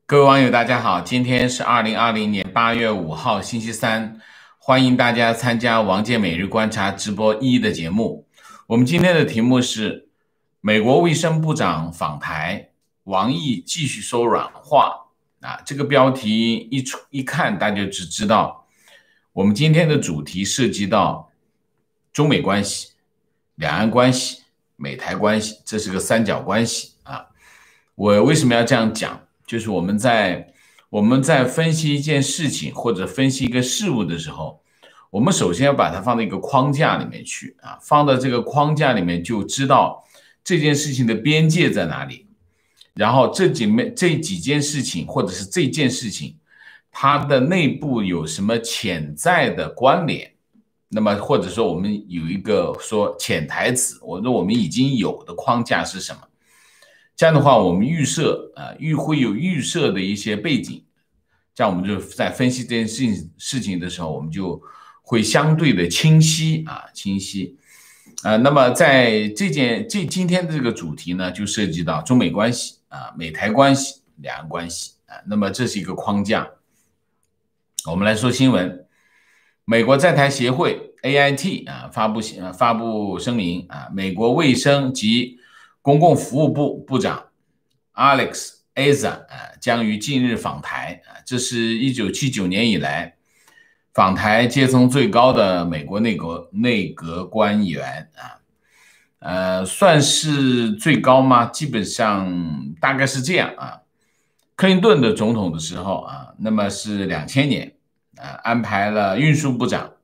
各位网友，大家好，今天是2020年8月5号，星期三，欢迎大家参加王健每日观察直播1的节目。我们今天的题目是美国卫生部长访台，王毅继续说软话这个标题一看，大家就知道我们今天的主题涉及到中美关系、两岸关系、美台关系，这是个三角关系我为什么要这样讲？就是我们在分析一件事情或者分析一个事物的时候，我们首先要把它放到一个框架里面去放到这个框架里面就知道这件事情的边界在哪里，然后这几件事情或者是这件事情它的内部有什么潜在的关联，那么或者说我们有一个说潜台词，我们已经有的框架是什么，这样的话我们会有预设的一些背景，这样我们就在分析这件事情的时候，我们就会相对的清晰。那么在今天的这个主题呢，就涉及到中美关系美台关系、两岸关系那么这是一个框架。我们来说新闻，美国在台协会 AIT 发布声明美国卫生及公共服务部部长 Alex Azar 将于近日访台这是1979年以来访台阶层最高的美国内阁官员算是最高吗？基本上大概是这样克林顿的总统的时候那么是2000年安排了运输部长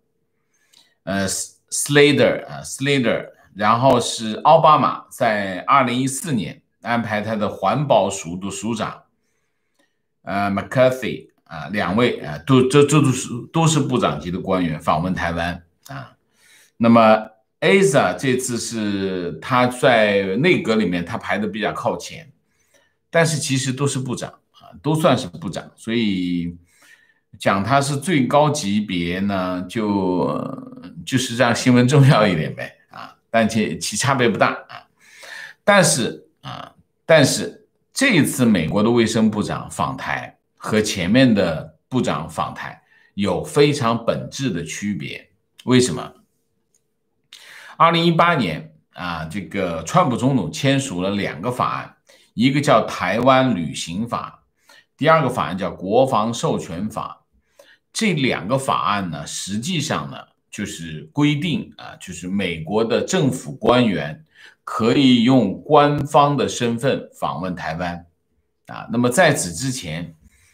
Slater，然后是奥巴马在2014年安排他的环保署的署长McCarthy两位都是部长级的官员访问台湾那么 Asa 这次是他在内阁里面他排的比较靠前，但是其实都是部长都算是部长，所以讲他是最高级别呢，就是让新闻重要一点呗但其差别不大但是这一次美国的卫生部长访台和前面的部长访台有非常本质的区别。为什么？2018年这个川普总统签署了2个法案，一个叫台湾旅行法，第二个法案叫国防授权法。这2个法案呢，实际上呢就是规定就是美国的政府官员可以用官方的身份访问台湾那么在此之前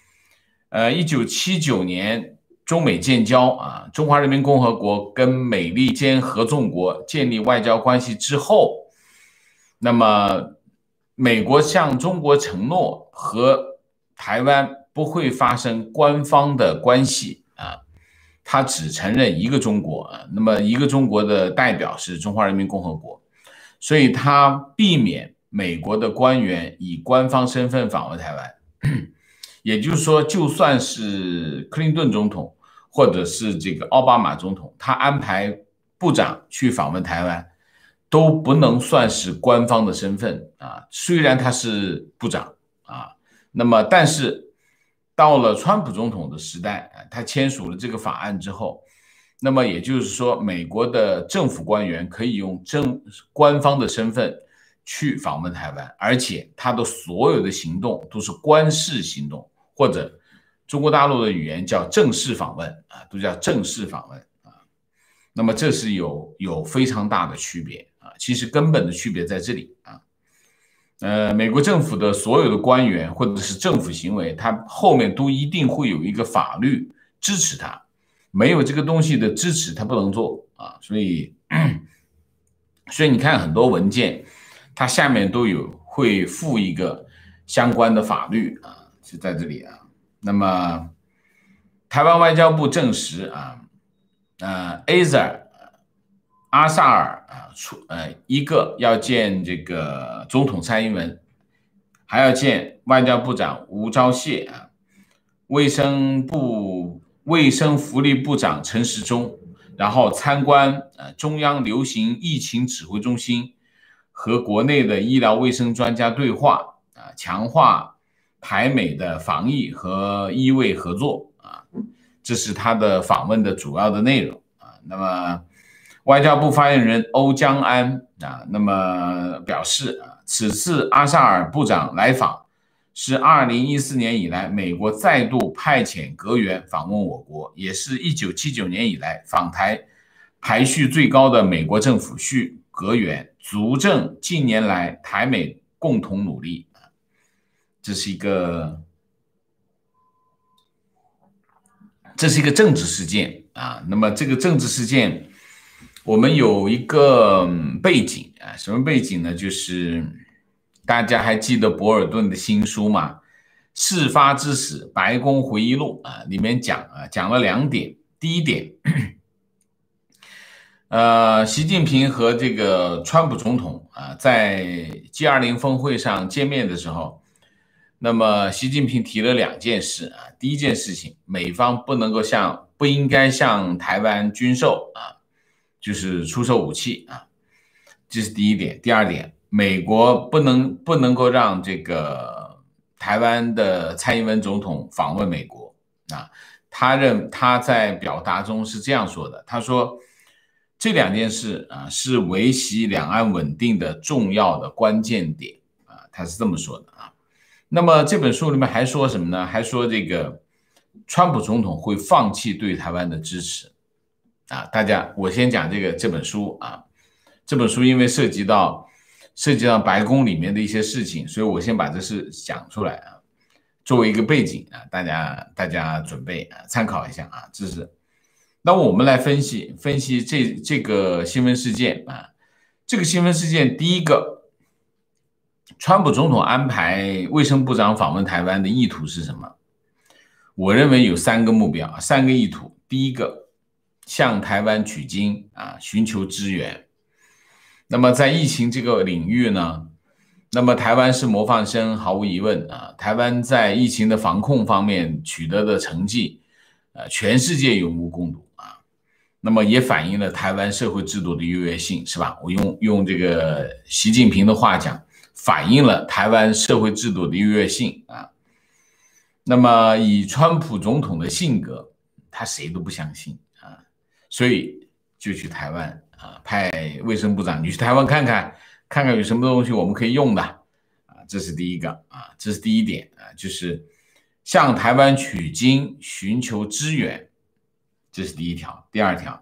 1979年中美建交中华人民共和国跟美利坚合众国建立外交关系之后，那么美国向中国承诺和台湾不会发生官方的关系他只承认一个中国那么一个中国的代表是中华人民共和国，所以他避免美国的官员以官方身份访问台湾也就是说，就算是克林顿总统或者是这个奥巴马总统，他安排部长去访问台湾都不能算是官方的身份虽然他是部长那么但是到了川普总统的时代他签署了这个法案之后，那么也就是说美国的政府官员可以用官方的身份去访问台湾，而且他的所有的行动都是官式行动，或者中国大陆的语言叫正式访问都叫正式访问那么这是有非常大的区别其实根本的区别在这里美国政府的所有的官员或者是政府行为，它后面都一定会有一个法律支持它，没有这个东西的支持，它不能做所以你看很多文件，它下面都会附一个相关的法律是在这里那么台湾外交部证实阿萨尔一个要见这个总统蔡英文，还要见外交部长吴钊燮卫生福利部长陈时中，然后参观中央流行疫情指挥中心和国内的医疗卫生专家对话强化台美的防疫和医卫合作啊，这是他的访问的主要的内容啊。那么，外交部发言人欧江安啊，那么表示啊，此次阿萨尔部长来访是2014年以来美国再度派遣阁员访问我国，也是1979年以来访台排序最高的美国政府阁员，足证近年来台美共同努力。这是一个政治事件啊。那么这个政治事件，我们有一个背景啊，什么背景呢？就是大家还记得博尔顿的新书嘛，事发之时白宫回忆录啊，里面讲了2点。第一点，习近平和这个川普总统啊，在 G20 峰会上见面的时候，那么习近平提了2件事啊。第一件事情，美方不应该向台湾军售啊，就是出售武器啊，这是第一点。第二点，美国不能够让这个台湾的蔡英文总统访问美国啊。他在表达中是这样说的，他说这2件事啊是维系两岸稳定的重要的关键点啊，他是这么说的啊。那么这本书里面还说什么呢？还说这个川普总统会放弃对台湾的支持啊。我先讲这本书啊。这本书因为涉及到白宫里面的一些事情，所以我先把这事讲出来啊，作为一个背景啊，大家准备啊参考一下啊。这是，那我们来分析这个新闻事件啊。这个新闻事件，第一个，川普总统安排卫生部长访问台湾的意图是什么？我认为有3个目标，3个意图。第一个，向台湾取经啊，寻求支援。那么在疫情这个领域呢，那么台湾是模范生，毫无疑问啊。台湾在疫情的防控方面取得的成绩，全世界有目共睹啊。那么也反映了台湾社会制度的优越性，是吧？我用这个习近平的话讲，反映了台湾社会制度的优越性啊。那么以川普总统的性格，他谁都不相信啊，所以就去台湾啊，派卫生部长你去台湾看看有什么东西我们可以用的啊，这是第一个啊，这是第一点啊，就是向台湾取经，寻求支援，这是第一条。第二条，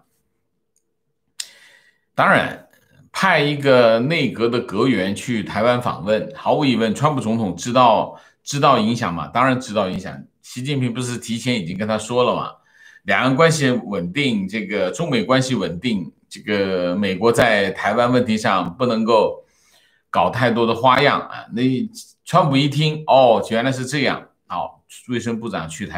当然派一个内阁的阁员去台湾访问，毫无疑问，川普总统知道影响吗？当然知道影响。习近平不是提前已经跟他说了吗？两岸关系稳定，这个中美关系稳定，这个美国在台湾问题上不能够搞太多的花样啊。那川普一听，哦，原来是这样，好，卫生部长去台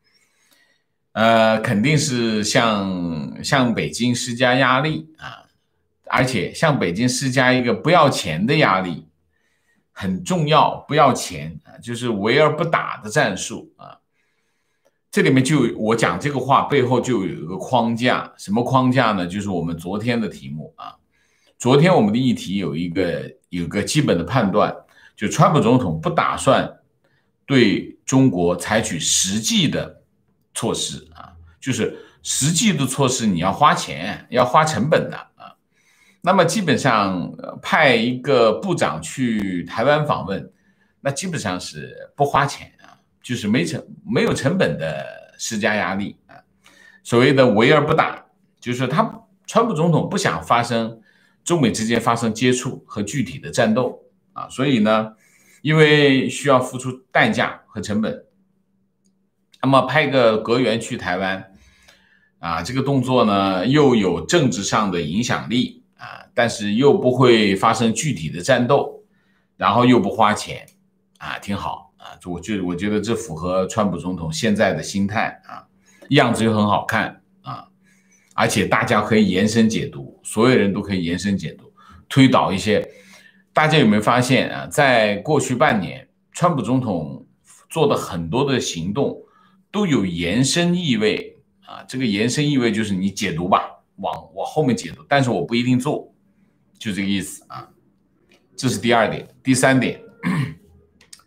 湾，肯定是向北京施加压力啊，而且向北京施加一个不要钱的压力。很重要，不要钱啊，就是围而不打的战术啊。这里面我讲这个话背后就有一个框架，什么框架呢？就是我们昨天的题目啊。昨天我们的议题有一个基本的判断，就川普总统不打算对中国采取实际的措施啊，就是实际的措施你要花钱，要花成本的啊。那么基本上派一个部长去台湾访问，那基本上是不花钱啊，就是没有成本的施加压力啊。所谓的围而不打，就是川普总统不想中美之间发生接触和具体的战斗啊，所以呢，因为需要付出代价和成本，那么派个阁员去台湾啊，这个动作呢又有政治上的影响力。但是又不会发生具体的战斗，然后又不花钱啊，挺好啊。我觉得这符合川普总统现在的心态啊，样子又很好看啊，而且大家可以延伸解读，所有人都可以延伸解读，推导一些。大家有没有发现啊，在过去半年，川普总统做的很多的行动都有延伸意味啊，这个延伸意味就是你解读吧，往我后面解读，但是我不一定做。就这个意思啊，这是第2点。第3点，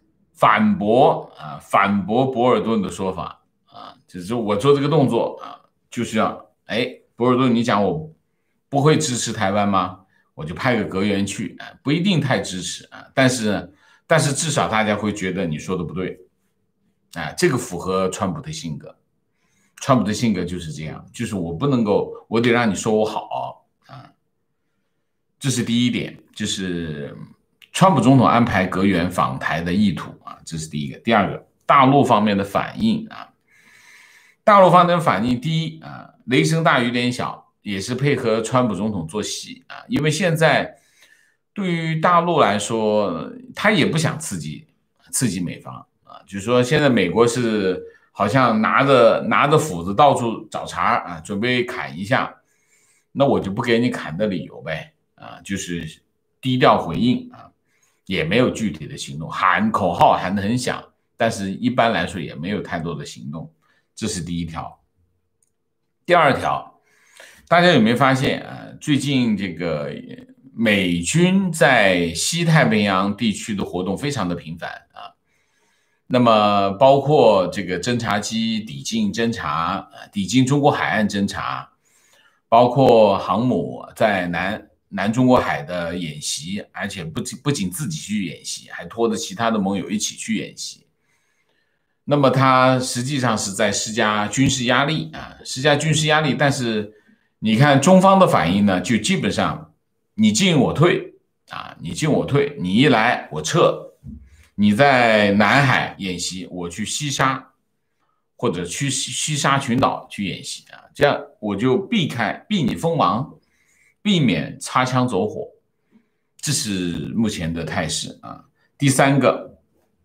反驳博尔顿的说法啊，就是我做这个动作啊，就是要博尔顿，你讲我不会支持台湾吗？我就派个阁员去啊，不一定太支持啊，但是至少大家会觉得你说的不对啊，这个符合川普的性格。川普的性格就是这样，就是我不能够，我得让你说我好啊，这是第一点，就是川普总统安排阁员访台的意图啊，这是第一个。第二个，大陆方面的反应啊，大陆方面的反应，第一啊，雷声大雨点小，也是配合川普总统做戏啊，因为现在对于大陆来说，他也不想刺激美方啊，就是说现在美国是好像拿着斧子到处找茬啊，准备砍一下，那我就不给你砍的理由呗啊，就是低调回应啊，也没有具体的行动，口号喊得很响，但是一般来说也没有太多的行动，这是第一条。第二条，大家有没有发现啊？最近这个美军在西太平洋地区的活动非常的频繁啊。那么包括这个侦察机抵近侦察，抵近中国海岸侦察，包括航母在南中国海的演习，而且不仅自己去演习，还拖着其他的盟友一起去演习。那么它实际上是在施加军事压力啊，施加军事压力。但是你看中方的反应呢，就基本上你进我退啊，你进我退，你一来我撤。你在南海演习，我去西沙或者去西沙群岛去演习啊，这样我就避你锋芒，避免擦枪走火，这是目前的态势啊。第三个，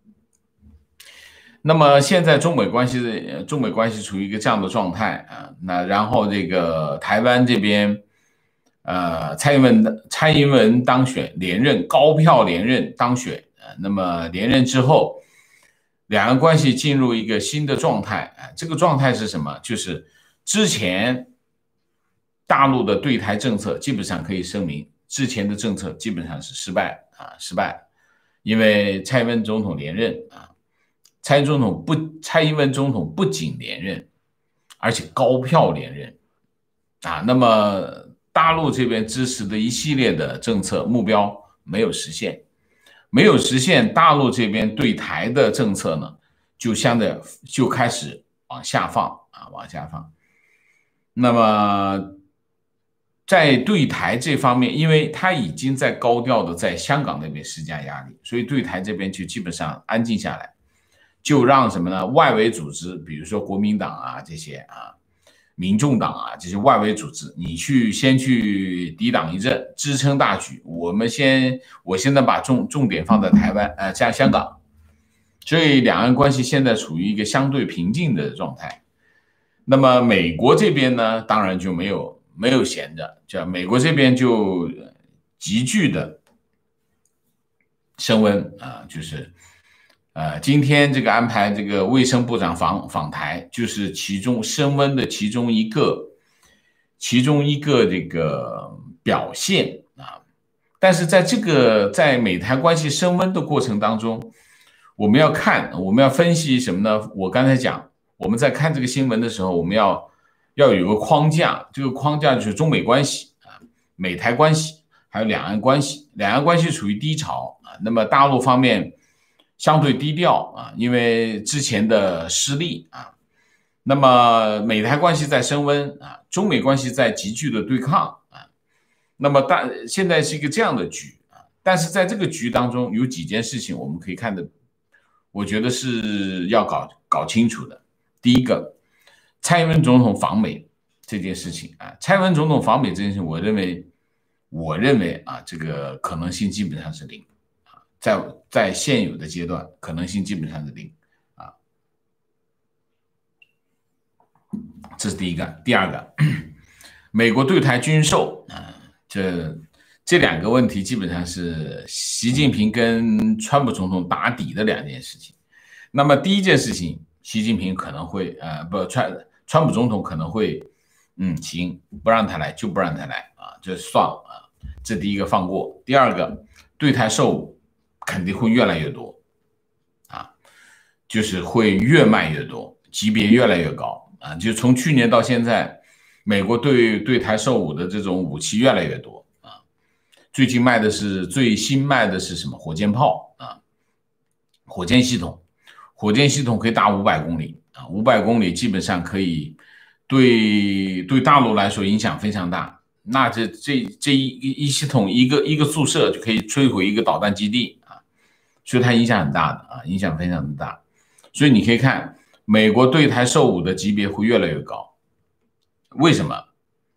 那么现在中美关系处于一个这样的状态啊，那然后这个台湾这边，蔡英文当选连任，高票连任当选。那么连任之后，两岸关系进入一个新的状态啊，这个状态是什么？就是之前大陆的对台政策基本上可以声明，之前的政策基本上是失败，因为蔡英文总统连任啊，蔡英文总统不仅连任，而且高票连任啊，那么大陆这边支持的一系列的政策目标没有实现。大陆这边对台的政策呢，就开始往下放。那么在对台这方面，因为他已经在高调的在香港那边施加压力，所以对台这边就基本上安静下来，就让什么呢？外围组织，比如说国民党啊这些啊。民众党啊，这些外围组织，你先去抵挡一阵，支撑大局。我现在把重点放在台湾，香港，所以两岸关系现在处于一个相对平静的状态。那么美国这边呢，当然就没有闲着，美国这边就急剧的升温啊，就是今天这个安排这个卫生部长访台，就是其中升温的其中一个这个表现啊。但是在美台关系升温的过程当中，我们要分析什么呢？我刚才讲，我们在看这个新闻的时候，我们要有个框架，这个框架就是中美关系啊，美台关系，还有两岸关系。两岸关系处于低潮啊，那么大陆方面相对低调啊，因为之前的失利啊，那么美台关系在升温啊，中美关系在急剧的对抗啊，那么现在是一个这样的局啊，但是在这个局当中有几件事情我们可以看的，我觉得是要搞清楚的。第一个，蔡英文总统访美这件事情啊，蔡英文总统访美这件事情，我认为啊，这个可能性基本上是零。在现有的阶段，可能性基本上是零啊，这是第一个。第二个，美国对台军售啊，这两个问题基本上是习近平跟川普总统打底的两件事情。那么第一件事情，习近平可能会川普总统可能会行，不让他来就不让他来啊，就算了啊，这第一个放过。第二个，对台售武肯定会越来越多啊， 就是会越卖越多，级别越来越高啊！就从去年到现在，美国对台售武的这种武器越来越多啊。最新卖的是什么？火箭炮啊，火箭系统，火箭系统可以打500公里啊，500公里基本上可以对大陆来说影响非常大。那这一系统一个宿舍就可以摧毁一个导弹基地啊，所以它影响很大的啊，影响非常的大。所以你可以看，美国对台售武的级别会越来越高。为什么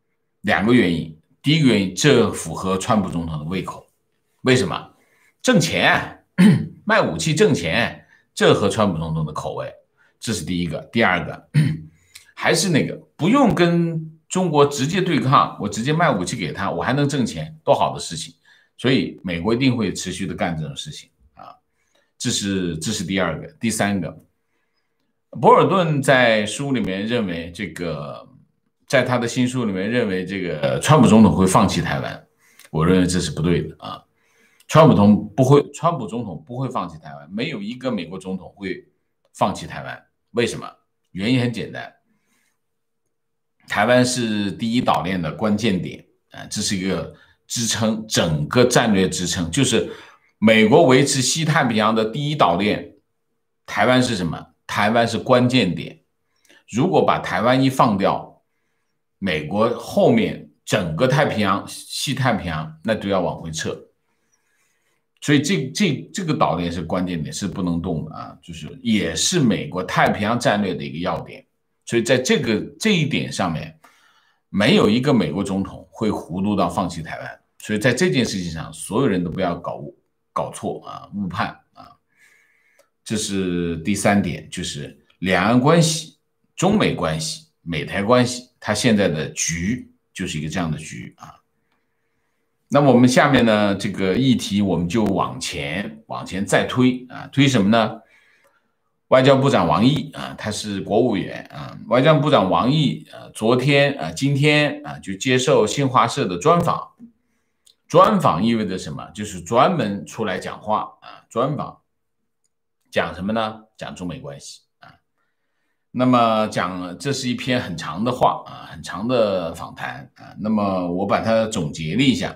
？2个原因。第一个原因，这符合川普总统的胃口。为什么？挣钱，卖武器挣钱，这合川普总统的口味。这是第一个。第二个，还是那个，不用跟中国直接对抗，我直接卖武器给他，我还能挣钱，多好的事情。所以美国一定会持续的干这种事情啊。这是第二个。第三个，博尔顿在书里面认为在他的新书里面认为川普总统会放弃台湾，我认为这是不对的啊。川普总统不会放弃台湾，没有一个美国总统会放弃台湾。为什么？原因很简单，台湾是第一岛链的关键点啊，这是一个支撑整个战略支撑，就是美国维持西太平洋的第一岛链，台湾是什么？台湾是关键点。如果把台湾一放掉，美国后面整个太平洋、西太平洋那就要往回撤，所以这个岛链是关键点，是不能动的啊，就是也是美国太平洋战略的一个要点。所以在这一点上面，没有一个美国总统会糊涂到放弃台湾。所以在这件事情上，所有人都不要搞错啊，误判啊。这是第三点，就是两岸关系、中美关系、美台关系。它现在的局就是一个这样的局啊。那么我们下面呢，这个议题我们就往前再推啊，推什么呢？外交部长王毅啊，他是国务委啊，外交部长王毅昨天今天就接受新华社的专访。专访意味着什么？就是专门出来讲话啊，专访讲什么呢？讲中美关系。那么这是一篇很长的话啊，很长的访谈啊。那么我把它总结了一下。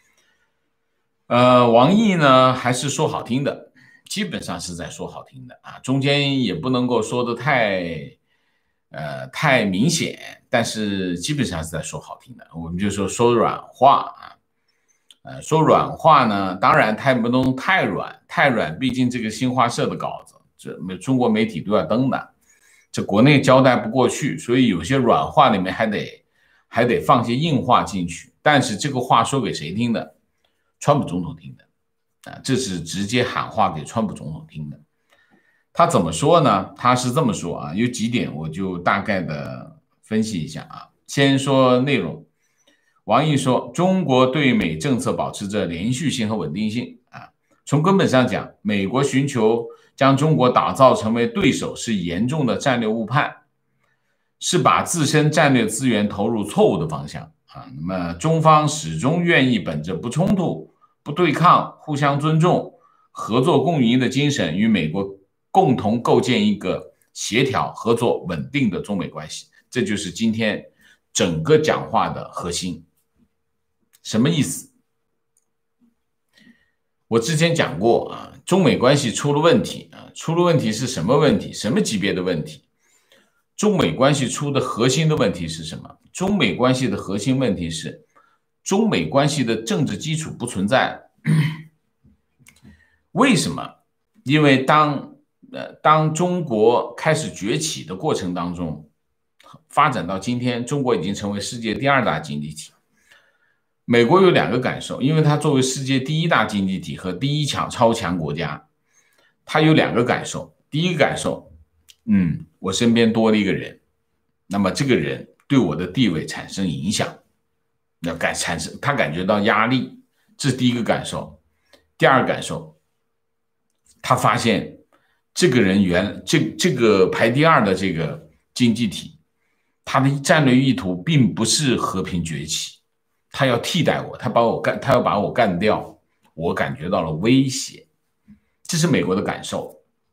王毅呢还是说好听的，基本上是在说好听的啊，中间也不能够说的太明显，但是基本上是在说好听的。我们就说软话啊，说软话呢，当然它不能太软，毕竟这个新华社的稿子，这中国媒体都要登的。这国内交代不过去，所以有些软话里面还得放些硬话进去。但是这个话说给谁听的？川普总统听的啊，这是直接喊话给川普总统听的。他怎么说呢？他是这么说啊，有几点我就大概的分析一下啊。先说内容，王毅说，中国对美政策保持着连续性和稳定性啊。从根本上讲，美国寻求将中国打造成为对手是严重的战略误判，是把自身战略资源投入错误的方向啊。那么中方始终愿意本着不冲突、不对抗、互相尊重、合作共赢的精神，与美国共同构建一个协调、合作、稳定的中美关系。这就是今天整个讲话的核心。什么意思？我之前讲过啊，中美关系出了问题啊，出了问题是什么问题？什么级别的问题？中美关系出的核心的问题是什么？中美关系的核心问题是中美关系的政治基础不存在。为什么？因为当中国开始崛起的过程当中，发展到今天，中国已经成为世界第2大经济体。美国有2个感受，因为它作为世界第1大经济体和第1超强国家，它有2个感受。第一个感受，我身边多了一个人，那么这个人对我的地位产生影响，他感觉到压力，这是第一个感受。第二个感受，他发现这个人这个排第2的这个经济体，他的战略意图并不是和平崛起。他要替代我，他要把我干掉，我感觉到了威胁，这是美国的感受。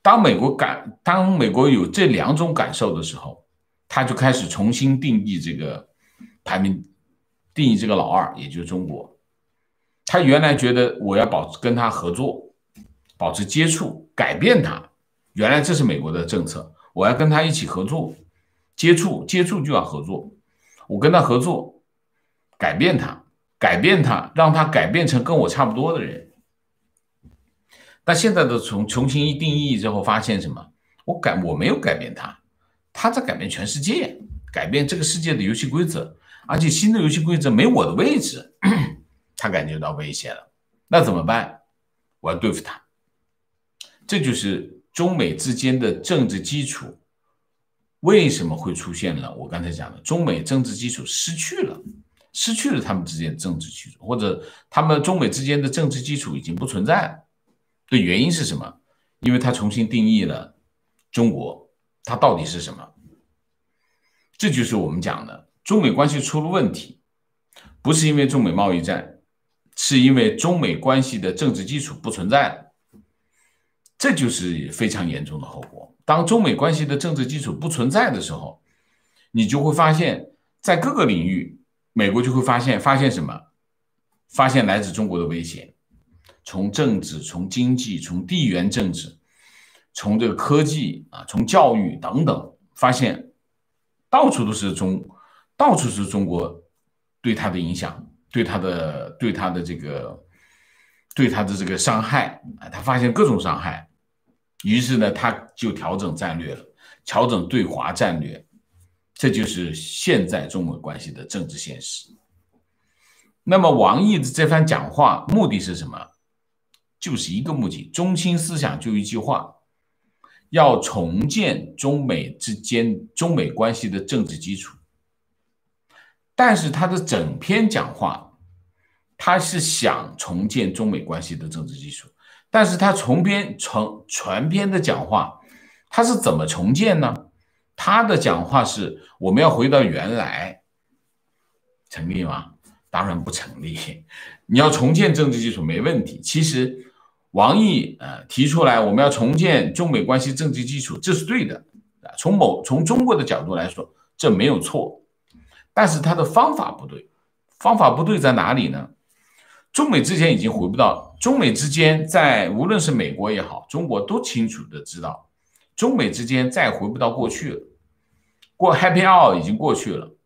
当美国有这两种感受的时候，他就开始重新定义这个排名，定义这个老二，也就是中国。他原来觉得我要跟他合作，保持接触，改变他，原来这是美国的政策，我要跟他一起合作，接触就要合作，我跟他合作，改变他，让他改变成跟我差不多的人。但现在的重新一定义之后，发现什么？我没有改变他，他在改变全世界，改变这个世界的游戏规则，而且新的游戏规则没我的位置，他感觉到危险了。那怎么办？我要对付他。这就是中美之间的政治基础为什么会出现了我刚才讲的中美政治基础失去了他们之间的政治基础，或者他们中美之间的政治基础已经不存在了。的原因是什么？因为他重新定义了中国，它到底是什么？这就是我们讲的中美关系出了问题，不是因为中美贸易战，是因为中美关系的政治基础不存在了。这就是非常严重的后果。当中美关系的政治基础不存在的时候，你就会发现在各个领域，美国就会发现什么？发现来自中国的威胁。从政治，从经济，从地缘政治，从这个科技从教育等等，发现到处是中国对他的影响，对他的这个伤害他发现各种伤害，于是呢，他就调整战略了，调整对华战略，这就是现在中美关系的政治现实。那么王毅的这番讲话目的是什么？就是一个目的，中心思想就一句话，要重建中美关系的政治基础。但是他的整篇讲话，他是想重建中美关系的政治基础，但是他全篇的讲话，他是怎么重建呢？他的讲话是我们要回到原来，成立吗？当然不成立。你要重建政治基础没问题，其实王毅提出来我们要重建中美关系政治基础，这是对的，从中国的角度来说这没有错，但是他的方法不对。方法不对在哪里呢？中美之间已经回不到，中美之间在无论是美国也好，中国都清楚的知道，中美之间再回不到过去了。Happy Hour 已经过去了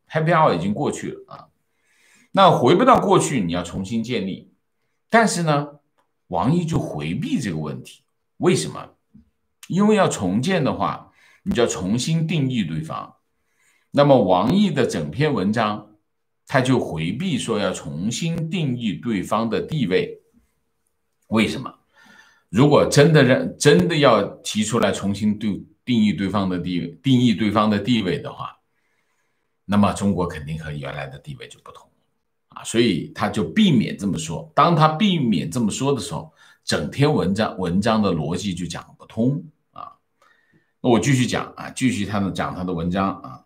那回不到过去，你要重新建立。但是呢，王毅就回避这个问题。为什么？因为要重建的话，你就要重新定义对方。那么王毅的整篇文章，他就回避说要重新定义对方的地位。为什么？如果真的要提出来重新定义对方的地位的话，那么中国肯定和原来的地位就不同所以他就避免这么说。当他避免这么说的时候，整篇文章的逻辑就讲不通那我继续讲继续讲他的文章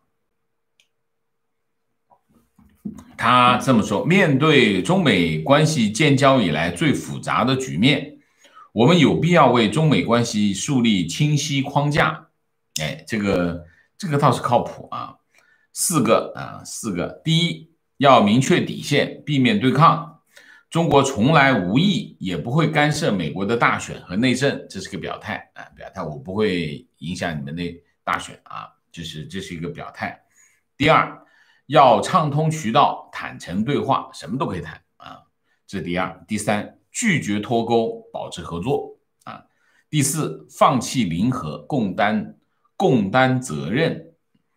他这么说：面对中美关系建交以来最复杂的局面，我们有必要为中美关系树立清晰框架。这个倒是靠谱四个。第一，要明确底线，避免对抗。中国从来无意也不会干涉美国的大选和内政，这是个表态我不会影响你们的大选这是一个表态。第二，要畅通渠道，坦诚对话，什么都可以谈这是第二。第三，拒绝脱钩，保持合作第四，放弃零和，共担责任。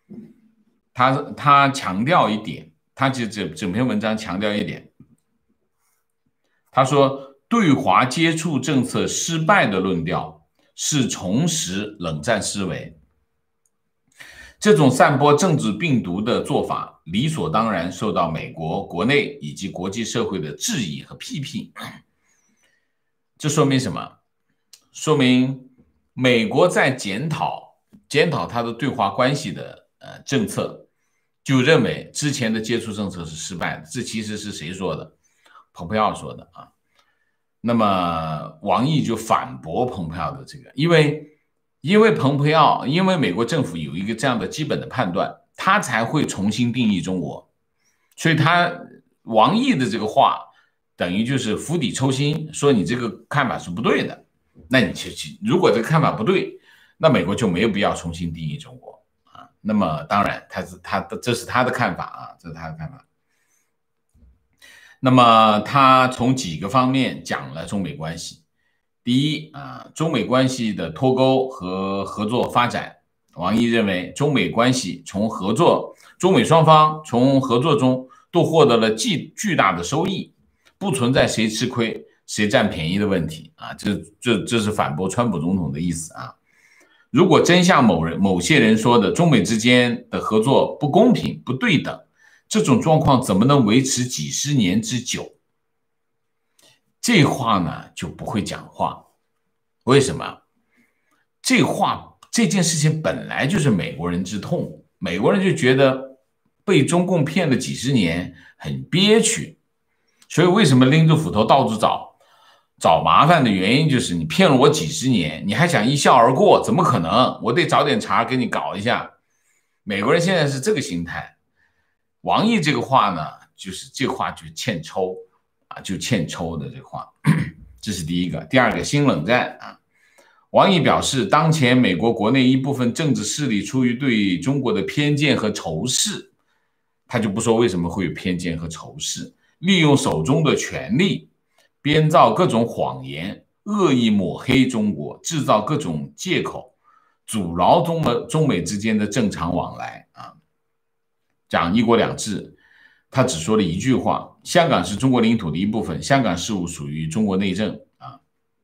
他强调一点，他整篇文章强调一点，他说对华接触政策失败的论调是重拾冷战思维，这种散播政治病毒的做法理所当然受到美国国内以及国际社会的质疑和批评。这说明什么？说明美国在检讨他的对华关系的政策，就认为之前的接触政策是失败的。这其实是谁说的？蓬佩奥说的那么王毅就反驳蓬佩奥的这个，因为因为蓬佩奥，因为美国政府有一个这样的基本的判断，他才会重新定义中国。所以王毅的这个话，等于就是釜底抽薪，说你这个看法是不对的。那你如果这个看法不对，那美国就没有必要重新定义中国啊。那么当然，这是他的看法啊，这是他的看法。那么他从几个方面讲了中美关系。第一啊，中美关系的脱钩和合作发展，王毅认为中美关系中美双方从合作中都获得了巨大的收益，不存在谁吃亏谁占便宜的问题啊，这是反驳川普总统的意思啊。如果真像某些人说的，中美之间的合作不公平不对等，这种状况怎么能维持几十年之久？这话呢就不会讲话。为什么？这件事情本来就是美国人之痛，美国人就觉得被中共骗了几十年很憋屈，所以为什么拎着斧头到处找麻烦的原因就是你骗了我几十年，你还想一笑而过，怎么可能？我得找点茬给你搞一下。美国人现在是这个心态。王毅这个话呢，就是这话就欠抽啊，就欠抽的这话，这是第一个。第二个，新冷战啊，王毅表示，当前美国国内一部分政治势力出于对中国的偏见和仇视，他就不说为什么会有偏见和仇视，利用手中的权力，编造各种谎言，恶意抹黑中国，制造各种借口，阻挠中美之间的正常往来啊。讲一国两制，他只说了一句话：香港是中国领土的一部分，香港事务属于中国内政啊。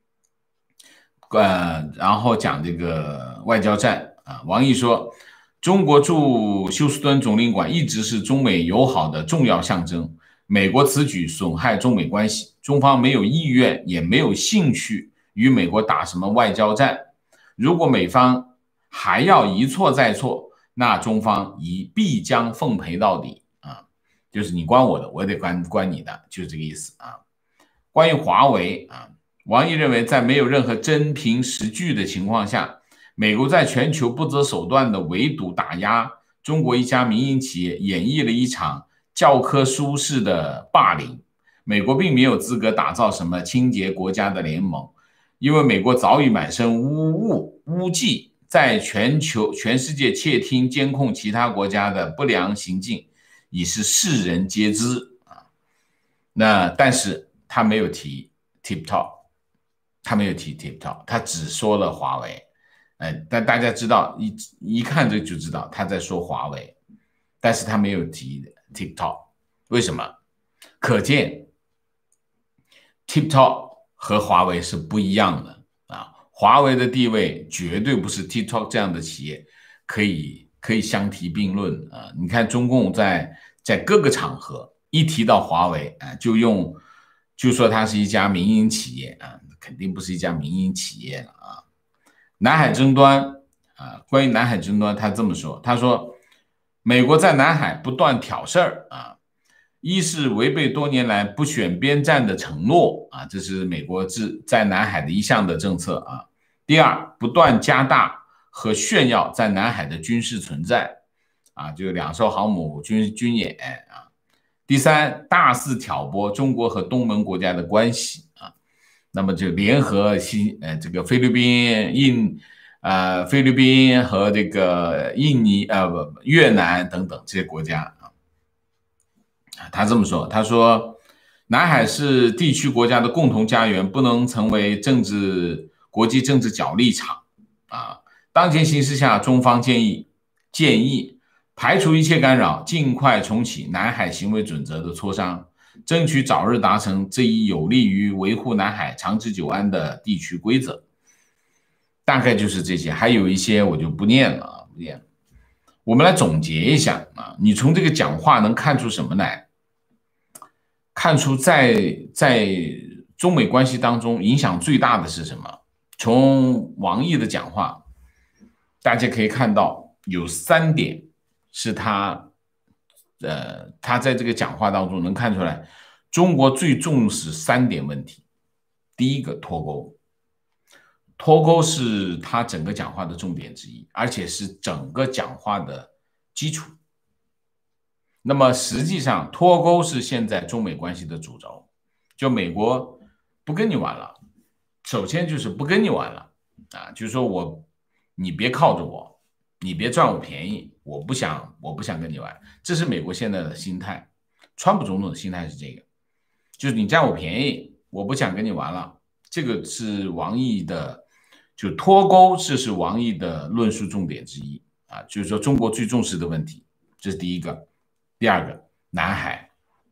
然后讲这个外交战啊，王毅说，中国驻休斯敦总领馆一直是中美友好的重要象征，美国此举损害中美关系，中方没有意愿也没有兴趣与美国打什么外交战。如果美方还要一错再错，那中方必将奉陪到底啊，就是你关我的，我也得关你的，就是这个意思啊。关于华为啊，王毅认为，在没有任何真凭实据的情况下，美国在全球不择手段的围堵打压中国一家民营企业，演绎了一场教科书式的霸凌。美国并没有资格打造什么清洁国家的联盟，因为美国早已满身污迹，在全世界窃听监控其他国家的不良行径已是世人皆知啊。但是他没有提 TikTok， 他只说了华为。但大家知道一看这就知道他在说华为，但是他没有提 TikTok， 为什么？可见 TikTok 和华为是不一样的啊。华为的地位绝对不是 TikTok 这样的企业可以相提并论啊！你看中共在各个场合一提到华为啊，就说它是一家民营企业啊，肯定不是一家民营企业了啊。南海争端啊，关于南海争端，他这么说，他说美国在南海不断挑事儿啊，一是违背多年来不选边站的承诺啊，这是美国在南海的一项的政策啊。第二，不断加大和炫耀在南海的军事存在啊，就2艘航母军演啊。第三，大肆挑拨中国和东盟国家的关系啊，那么就联合这个菲律宾和这个印尼越南等等这些国家啊。他这么说，他说南海是地区国家的共同家园，不能成为国际政治角力场啊。当前形势下，中方建议排除一切干扰，尽快重启南海行为准则的磋商，争取早日达成这一有利于维护南海长治久安的地区规则。大概就是这些，还有一些我就不念了。我们来总结一下啊，你从这个讲话能看出什么来？看出在中美关系当中影响最大的是什么？从王毅的讲话，大家可以看到有3点是他在这个讲话当中能看出来，中国最重视3点问题。第一个，脱钩。 脱钩是他整个讲话的重点之一，而且是整个讲话的基础。那么实际上，脱钩是现在中美关系的主轴，就美国不跟你玩了，首先就是不跟你玩了啊，就是说你别靠着我，你别赚我便宜，我不想跟你玩，这是美国现在的心态。川普总统的心态是这个，就是你占我便宜，我不想跟你玩了。这个是王毅的，就脱钩，这是王毅的论述重点之一啊，就是说中国最重视的问题，这是第一个。第二个，南海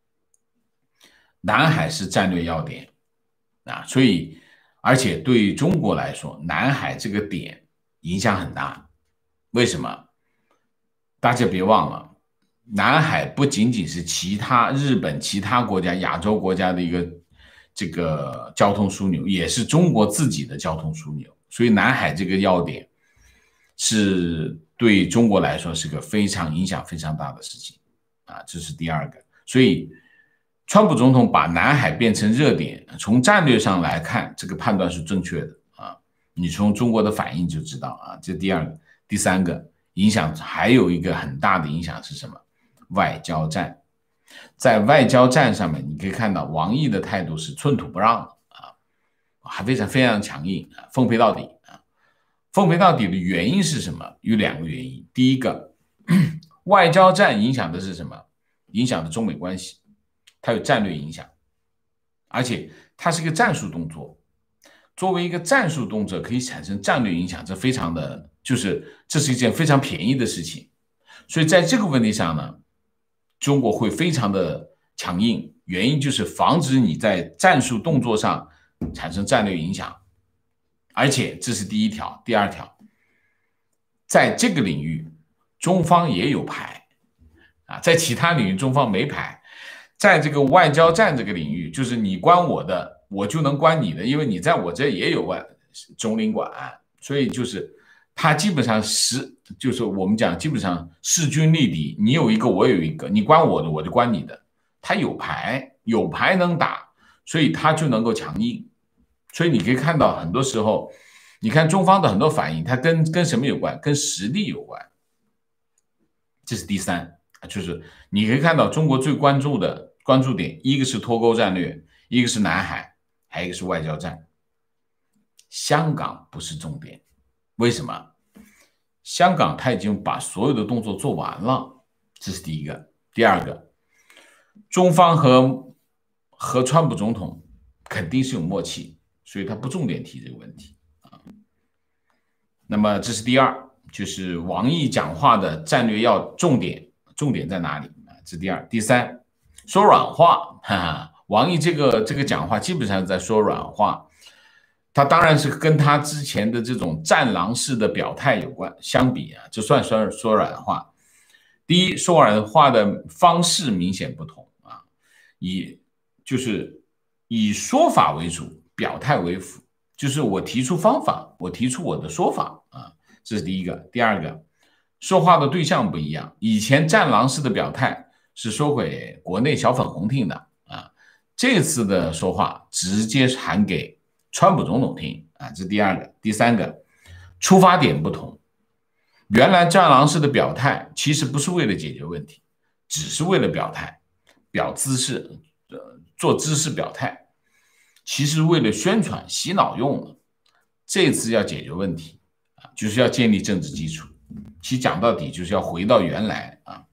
是战略要点啊，所以而且对中国来说，南海这个点影响很大。为什么？大家别忘了，南海不仅仅是日本其他国家、亚洲国家的一个这个交通枢纽，也是中国自己的交通枢纽。所以南海这个要点是对中国来说是个影响非常大的事情啊，这是第二个。所以川普总统把南海变成热点，从战略上来看，这个判断是正确的啊。你从中国的反应就知道啊，这第二个。第三个影响还有一个很大的影响是什么？外交战。在外交战上面，你可以看到王毅的态度是寸土不让啊，还非常强硬啊，奉陪到底啊。奉陪到底的原因是什么？有两个原因。第一个，外交战影响的是什么？影响的中美关系，它有战略影响，而且它是一个战术动作。作为一个战术动作，可以产生战略影响，这非常的，这是一件非常便宜的事情。所以在这个问题上呢，中国会非常的强硬，原因就是防止你在战术动作上产生战略影响。而且这是第一条。第二条，在这个领域，中方也有牌啊，在其他领域中方没牌。在这个外交战这个领域，就是你关我的，我就能关你的，因为你在我这也有中领馆，所以就是他基本上就是我们讲基本上势均力敌，你有一个我有一个，你关我的我就关你的，他有牌能打，所以他就能够强硬。所以你可以看到很多时候，你看中方的很多反应，它跟什么有关？跟实力有关。这是第三，就是你可以看到中国最关注点，一个是脱钩战略，一个是南海，还有一个是外交战。香港不是重点，为什么？香港他已经把所有的动作做完了，这是第一个。第二个，中方和川普总统肯定是有默契，所以他不重点提这个问题啊。那么这是第二，就是王毅讲话的战略重点在哪里啊？这是第二。第三，说软话，王毅这个讲话基本上在说软话，他当然是跟他之前的这种战狼式的表态有关，相比啊，就算说软话。第一，说软话的方式明显不同啊，就是以说法为主，表态为辅，就是我提出方法，我提出我的说法啊，这是第一个。第二个，说话的对象不一样，以前战狼式的表态是说给国内小粉红听的啊，这次的说话直接喊给川普总统听啊，这是第二个。第三个，出发点不同，原来战狼式的表态其实不是为了解决问题，只是为了表态、表姿势、做姿势表态，其实为了宣传、洗脑用的。这次要解决问题啊，就是要建立政治基础。其实讲到底就是要回到原来啊，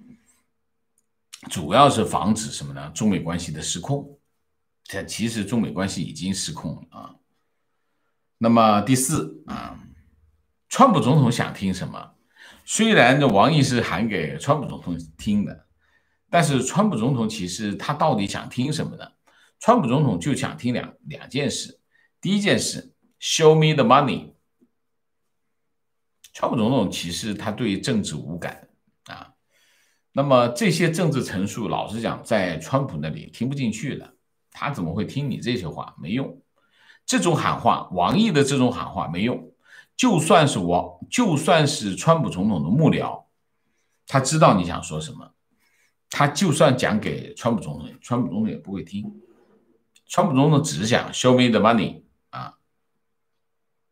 主要是防止什么呢？中美关系的失控。其实中美关系已经失控了啊。那么第四啊，川普总统想听什么？虽然这王毅是喊给川普总统听的，但是川普总统其实他到底想听什么呢？川普总统就想听两件事。第一件事 ，Show me the money。川普总统其实他对政治无感啊，那么这些政治陈述，老实讲，在川普那里听不进去了，他怎么会听你这些话？没用。这种喊话，王毅的这种喊话没用。就算是川普总统的幕僚，他知道你想说什么，他就算讲给川普总统，川普总统也不会听。川普总统只是想 show me the money 啊，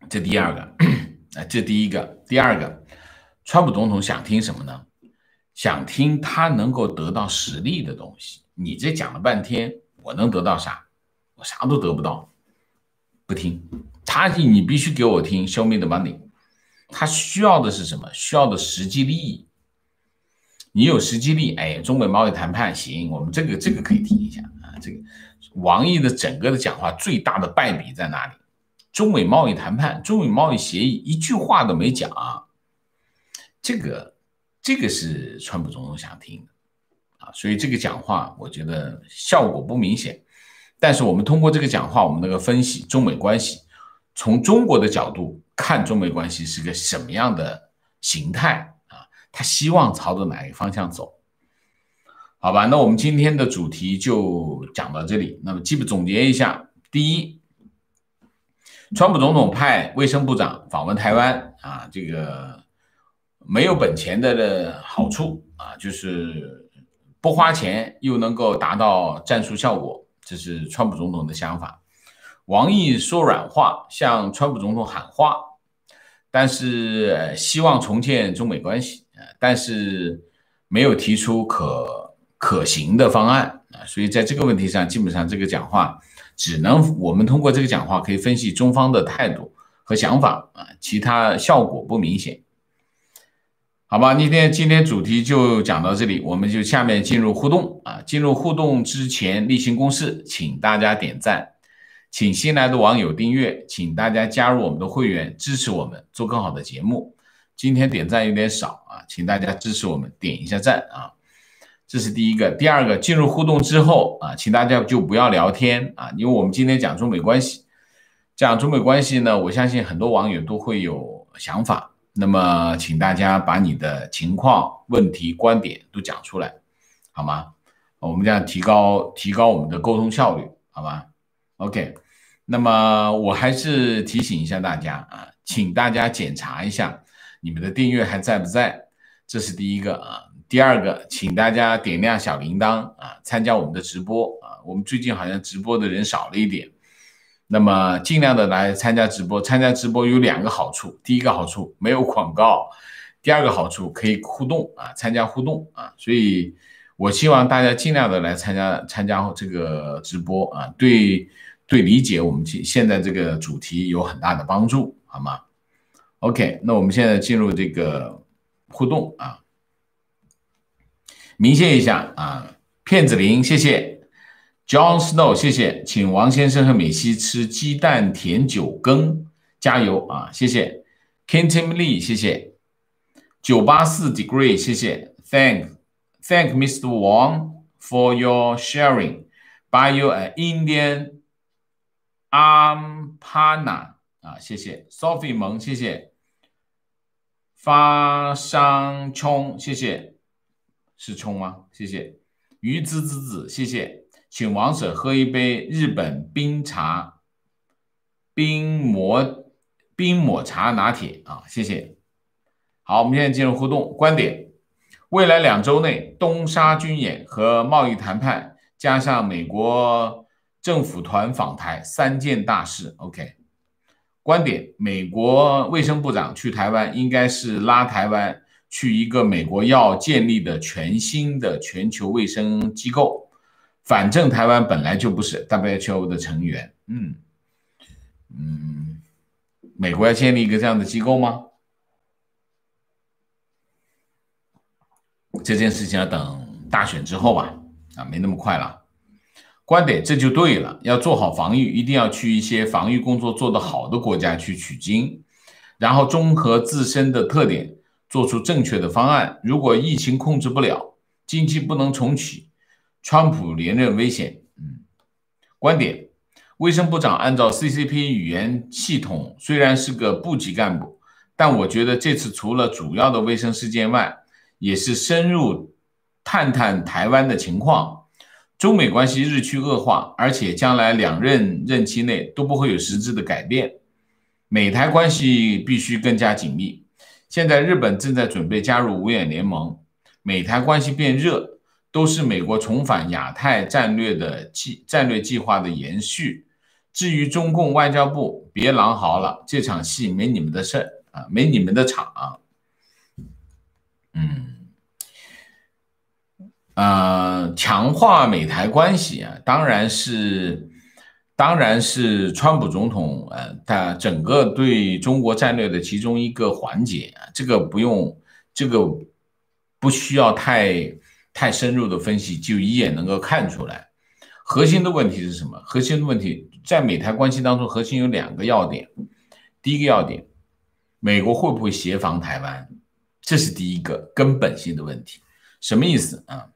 这第二个，这第一个。第二个，川普总统想听什么呢？想听他能够得到实力的东西。你这讲了半天，我能得到啥？我啥都得不到，不听。你必须给我听 ，show me the money。他需要的是什么？需要的实际利益。你有实际利益，哎，中美贸易谈判行，我们这个可以听一下啊。这个王毅的整个的讲话最大的败笔在哪里？中美贸易谈判、中美贸易协议一句话都没讲啊。这个是川普总统想听的啊，所以这个讲话我觉得效果不明显。但是我们通过这个讲话，我们能够分析中美关系，从中国的角度看中美关系是个什么样的形态啊？他希望朝着哪个方向走？好吧，那我们今天的主题就讲到这里。那么基本总结一下：第一，川普总统派卫生部长访问台湾啊，这个没有本钱的好处啊，就是不花钱又能够达到战术效果，这是川普总统的想法。王毅说软话，向川普总统喊话，但是希望重建中美关系，但是没有提出可行的方案啊，所以在这个问题上，基本上这个讲话只能我们通过这个讲话可以分析中方的态度和想法啊，其他效果不明显。好吧，今天主题就讲到这里，我们就下面进入互动啊。进入互动之前例行公事，请大家点赞，请新来的网友订阅，请大家加入我们的会员，支持我们做更好的节目。今天点赞有点少啊，请大家支持我们，点一下赞啊。这是第一个。第二个，进入互动之后啊，请大家就不要聊天啊，因为我们今天讲中美关系，讲中美关系呢，我相信很多网友都会有想法。那么请大家把你的情况、问题、观点都讲出来，好吗？我们这样提高我们的沟通效率，好吧 ？OK， 那么我还是提醒一下大家啊，请大家检查一下你们的订阅还在不在，这是第一个啊。第二个，请大家点亮小铃铛啊，参加我们的直播啊。我们最近好像直播的人少了一点。那么尽量的来参加直播，参加直播有两个好处，第一个好处没有广告，第二个好处可以互动啊，参加互动啊，所以我希望大家尽量的来参加这个直播啊，对理解我们现在这个主题有很大的帮助，好吗 ？OK， 那我们现在进入这个互动啊，明谢一下啊，骗子林，谢谢。John Snow， 谢谢，请王先生和美西吃鸡蛋甜酒羹，加油啊！谢谢 ，Kentim Lee， 谢谢984 Degree， 谢谢 ，Thank Mr. Wang for your sharing. Buy you an Indian Ampana 啊，谢谢 Sophie 萌，谢谢发商冲，谢谢，是冲吗？谢谢鱼滋滋滋，谢谢。请王婶喝一杯日本冰抹茶拿铁啊，谢谢。好，我们现在进入互动观点。未来2周内，东沙军演和贸易谈判，加上美国政府团访台3件大事。OK， 观点：美国卫生部长去台湾，应该是拉台湾去一个美国要建立的全新的全球卫生机构。反正台湾本来就不是 WHO 的成员，美国要建立一个这样的机构吗？这件事情要等大选之后吧，啊，没那么快了。观点，这就对了，要做好防御，一定要去一些防御工作做得好的国家去取经，然后综合自身的特点，做出正确的方案。如果疫情控制不了，经济不能重启，川普连任危险。观点，卫生部长按照 CCP 语言系统虽然是个部级干部，但我觉得这次除了主要的卫生事件外，也是深入探探台湾的情况。中美关系日趋恶化，而且将来2任任期内都不会有实质的改变，美台关系必须更加紧密。现在日本正在准备加入5眼联盟，美台关系变热，都是美国重返亚太战略计划的延续。 至于中共外交部，别狼嚎了，这场戏没你们的事儿啊，没你们的场啊。强化美台关系啊，当然是川普总统他整个对中国战略的其中一个环节啊，这个不需要太深入的分析，就一眼能够看出来。核心的问题是什么？核心的问题在美台关系当中，核心有2个要点。第一个要点，美国会不会协防台湾？这是第一个根本性的问题。什么意思啊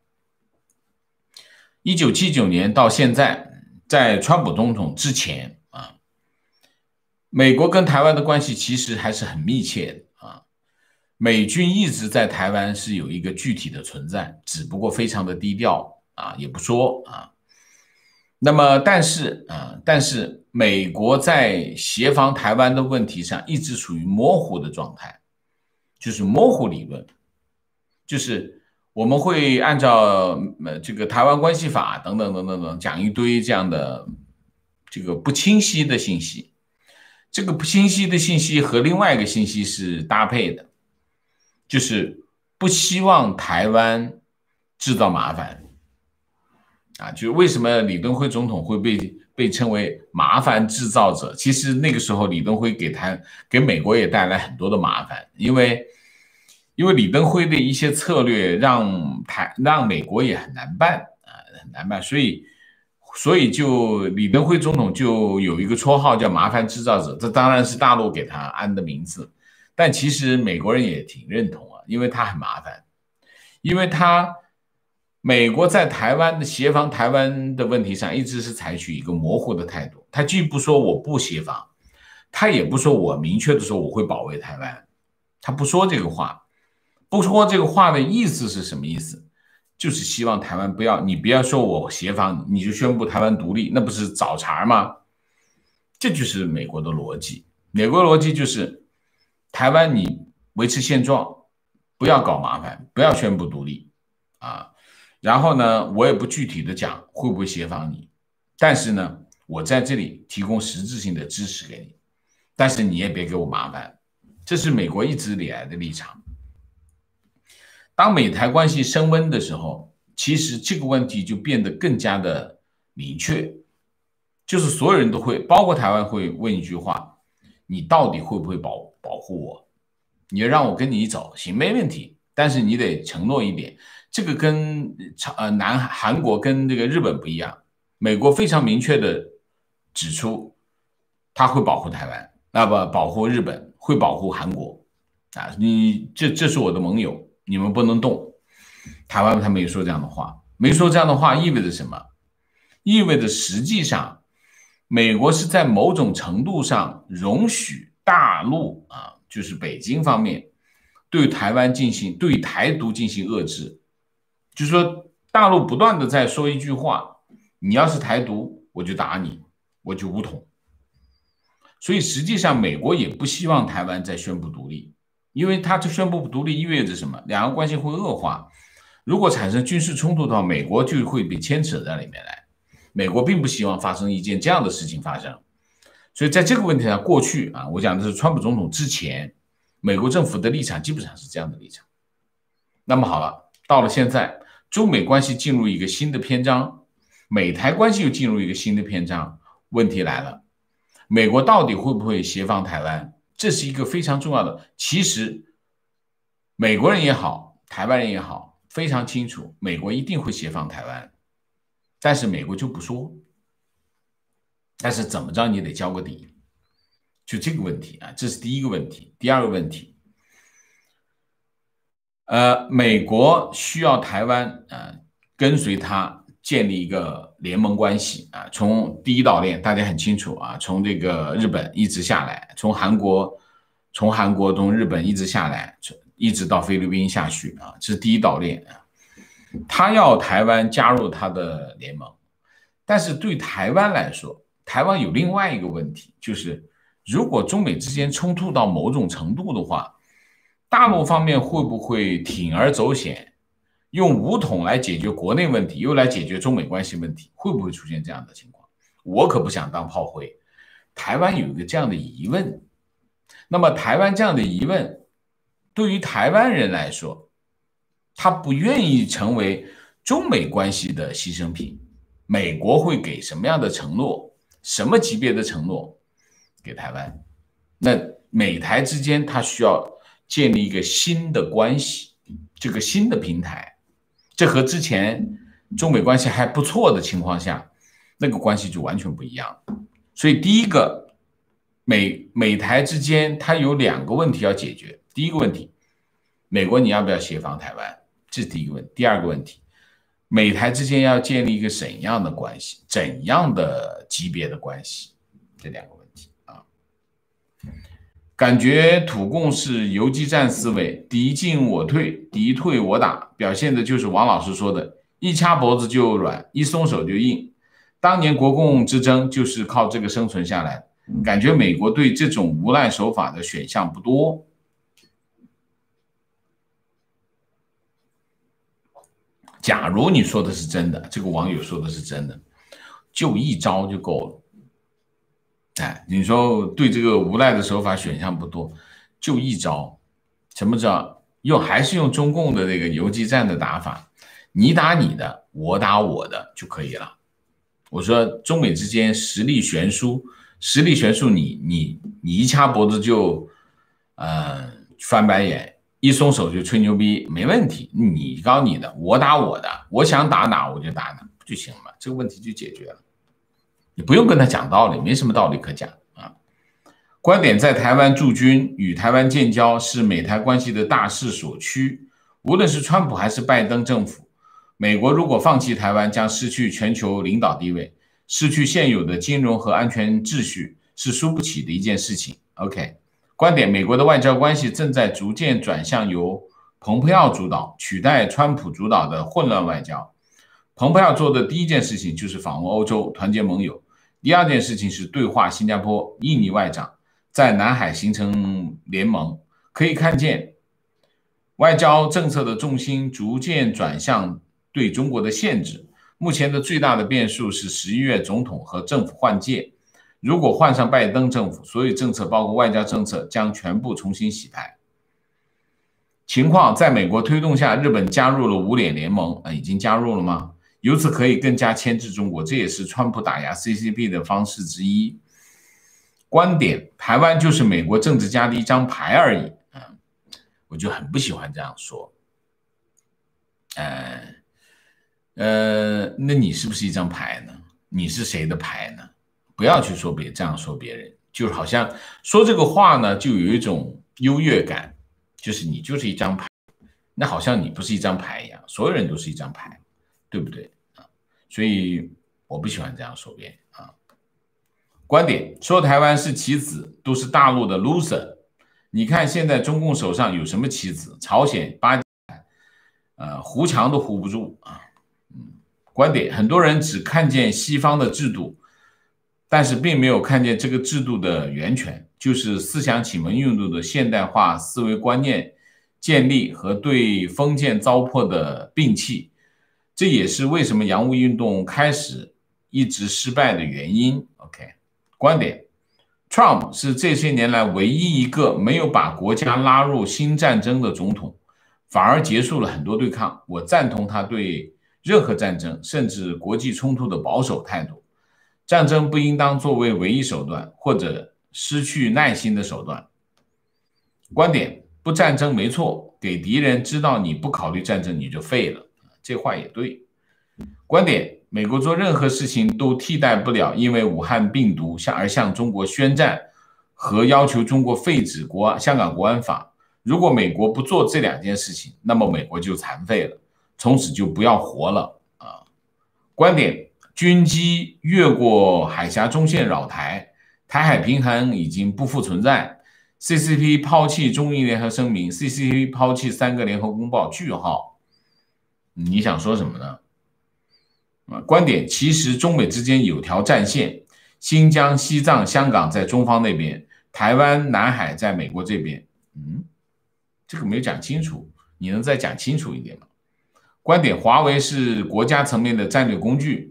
？1979年到现在，在川普总统之前啊，美国跟台湾的关系其实还是很密切的啊。美军一直在台湾是有一个具体的存在，只不过非常的低调啊，也不说啊。那么，但是美国在协防台湾的问题上一直处于模糊的状态，就是模糊理论，就是我们会按照这个台湾关系法等等等等等讲一堆这样的这个不清晰的信息，这个不清晰的信息和另外一个信息是搭配的，就是不希望台湾制造麻烦。啊，就是为什么李登辉总统会被称为麻烦制造者？其实那个时候李登辉给美国也带来很多的麻烦，因为李登辉的一些策略让美国也很难办啊，很难办，所以就李登辉总统就有一个绰号叫麻烦制造者，这当然是大陆给他安的名字，但其实美国人也挺认同啊，因为他很麻烦，因为美国在台湾的协防台湾的问题上，一直是采取一个模糊的态度。他既不说我不协防，他也不说我明确的说我会保卫台湾，他不说这个话。不说这个话的意思是什么意思？就是希望台湾你不要说我协防你就宣布台湾独立，那不是找茬吗？这就是美国的逻辑。美国逻辑就是台湾你维持现状，不要搞麻烦，不要宣布独立啊。然后呢，我也不具体的讲会不会协防你，但是呢，我在这里提供实质性的支持给你，但是你也别给我麻烦，这是美国一直以来的立场。当美台关系升温的时候，其实这个问题就变得更加的明确，就是所有人都会，包括台湾会问一句话：你到底会不会保护我？你要让我跟你走，行，没问题，但是你得承诺一点。这个跟韩国跟这个日本不一样，美国非常明确的指出，他会保护台湾，保护日本，会保护韩国啊，这是我的盟友，你们不能动。台湾他没说这样的话，没说这样的话意味着什么？意味着实际上，美国是在某种程度上容许大陆啊，就是北京方面对台独进行遏制。就是说，大陆不断的在说一句话，你要是台独，我就打你，我就武统。所以实际上，美国也不希望台湾再宣布独立，因为它宣布独立意味着什么？两个关系会恶化。如果产生军事冲突的话，美国就会被牵扯在里面来。美国并不希望发生一件这样的事情发生。所以在这个问题上，过去啊，我讲的是川普总统之前，美国政府的立场基本上是这样的立场。那么好了，到了现在，中美关系进入一个新的篇章，美台关系又进入一个新的篇章。问题来了，美国到底会不会协防台湾？这是一个非常重要的。其实，美国人也好，台湾人也好，非常清楚，美国一定会协防台湾，但是美国就不说。但是怎么着，你得交个底，就这个问题啊，这是第一个问题。第二个问题。美国需要台湾跟随他建立一个联盟关系啊，从第一岛链大家很清楚啊，从这个日本一直下来，从韩国从日本一直下来，一直到菲律宾下去啊，这是第一岛链啊。他要台湾加入他的联盟，但是对台湾来说，台湾有另外一个问题，就是如果中美之间冲突到某种程度的话，大陆方面会不会铤而走险，用武统来解决国内问题，又来解决中美关系问题？会不会出现这样的情况？ 我可不想当炮灰。台湾有一个这样的疑问，那么台湾这样的疑问，对于台湾人来说，他不愿意成为中美关系的牺牲品。美国会给什么样的承诺？什么级别的承诺给台湾？那美台之间，它需要建立一个新的关系，这个新的平台，这和之前中美关系还不错的情况下，那个关系就完全不一样。所以第一个，美台之间它有2个问题要解决。第一个问题，美国你要不要协防台湾？这是第一个问题。第二个问题，美台之间要建立一个怎样的关系，怎样的级别的关系？这2个问题啊。感觉土共是游击战思维，敌进我退，敌退我打，表现的就是王老师说的一掐脖子就软，一松手就硬。当年国共之争就是靠这个生存下来的，感觉美国对这种无赖手法的选项不多。假如你说的是真的，这个网友说的是真的，就一招就够了。哎，你说对这个无赖的手法选项不多，就一招，什么招？还是用中共的这个游击战的打法，你打你的，我打我的就可以了。我说中美之间实力悬殊，你一掐脖子就翻白眼，一松手就吹牛逼，没问题。你搞你的，我打我的，我想打哪我就打哪，不就行了吗？这个问题就解决了。你不用跟他讲道理，没什么道理可讲啊。观点在台湾驻军与台湾建交是美台关系的大势所趋，无论是川普还是拜登政府，美国如果放弃台湾，将失去全球领导地位，失去现有的金融和安全秩序，是输不起的一件事情。OK， 观点，美国的外交关系正在逐渐转向由蓬佩奥主导，取代川普主导的混乱外交。蓬佩奥做的第一件事情就是访问欧洲，团结盟友。第二件事情是对话新加坡、印尼外长，在南海形成联盟。可以看见，外交政策的重心逐渐转向对中国的限制。目前的最大的变数是11月总统和政府换届。如果换上拜登政府，所有政策包括外交政策将全部重新洗牌。情况在美国推动下，日本加入了5脸联盟，已经加入了吗？由此可以更加牵制中国，这也是川普打压 CCP 的方式之一。观点，台湾就是美国政治家的一张牌而已。我就很不喜欢这样说。那你是不是一张牌呢？你是谁的牌呢？不要去说这样说别人，就好像说这个话呢，就有一种优越感，就是你就是一张牌，那好像你不是一张牌一样，所有人都是一张牌，对不对？所以我不喜欢这样说别人啊。观点，说台湾是棋子，都是大陆的 loser。你看现在中共手上有什么棋子？朝鲜、巴基斯坦，胡强都胡不住啊。观点，很多人只看见西方的制度，但是并没有看见这个制度的源泉，就是思想启蒙运动的现代化思维观念建立和对封建糟粕的摒弃。这也是为什么洋务运动开始一直失败的原因。OK， 观点 ，Trump 是这些年来唯一一个没有把国家拉入新战争的总统，反而结束了很多对抗。我赞同他对任何战争，甚至国际冲突的保守态度。战争不应当作为唯一手段，或者失去耐心的手段。观点，不战争没错，给敌人知道你不考虑战争，你就废了。这话也对。观点，美国做任何事情都替代不了因为武汉病毒而向中国宣战和要求中国废止香港国安法。如果美国不做这2件事情，那么美国就残废了，从此就不要活了啊。观点，军机越过海峡中线扰台，台海平衡已经不复存在。CCP 抛弃中印联合声明， CCP 抛弃3个联合公报，句号。你想说什么呢？观点，其实中美之间有条战线，新疆、西藏、香港在中方那边，台湾、南海在美国这边。这个没有讲清楚，你能再讲清楚一点吗？观点，华为是国家层面的战略工具，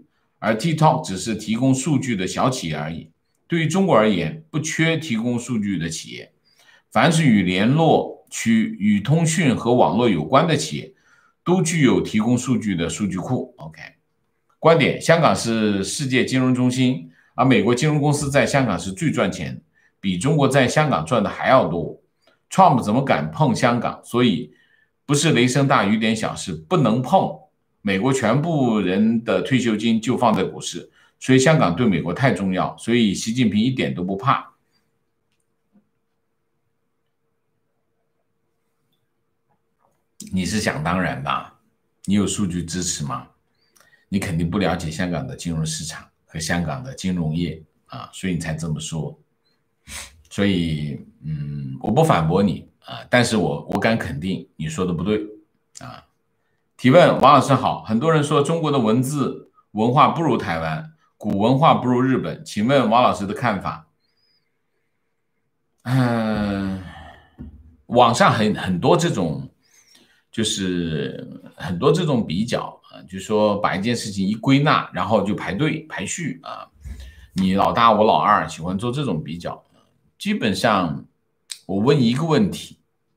而 TikTok 只是提供数据的小企业而已。对于中国而言，不缺提供数据的企业，凡是与联络、与通讯和网络有关的企业，都具有提供数据的数据库。OK， 观点：香港是世界金融中心，而美国金融公司在香港是最赚钱，比中国在香港赚的还要多。Trump 怎么敢碰香港？所以不是雷声大雨点小，是不能碰。美国全部人的退休金就放在股市，所以香港对美国太重要，所以习近平一点都不怕。你是想当然吧？你有数据支持吗？你肯定不了解香港的金融市场和香港的金融业啊，所以你才这么说。所以，我不反驳你啊，但是我敢肯定你说的不对啊。提问：王老师好，很多人说中国的文字文化不如台湾，古文化不如日本，请问王老师的看法？网上很多这种，就是很多这种比较啊，就是说把一件事情一归纳，然后就排队排序啊，你老大我老二，喜欢做这种比较。基本上，我问一个问题：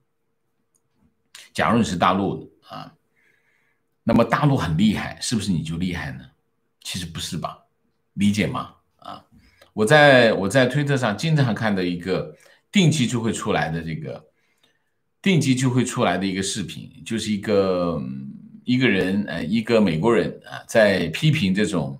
假如你是大陆的啊，那么大陆很厉害，是不是你就厉害呢？其实不是吧？理解吗？啊，我在推特上经常看到一个定期就会出来的一个视频，就是一个人一个美国人啊，在批评这种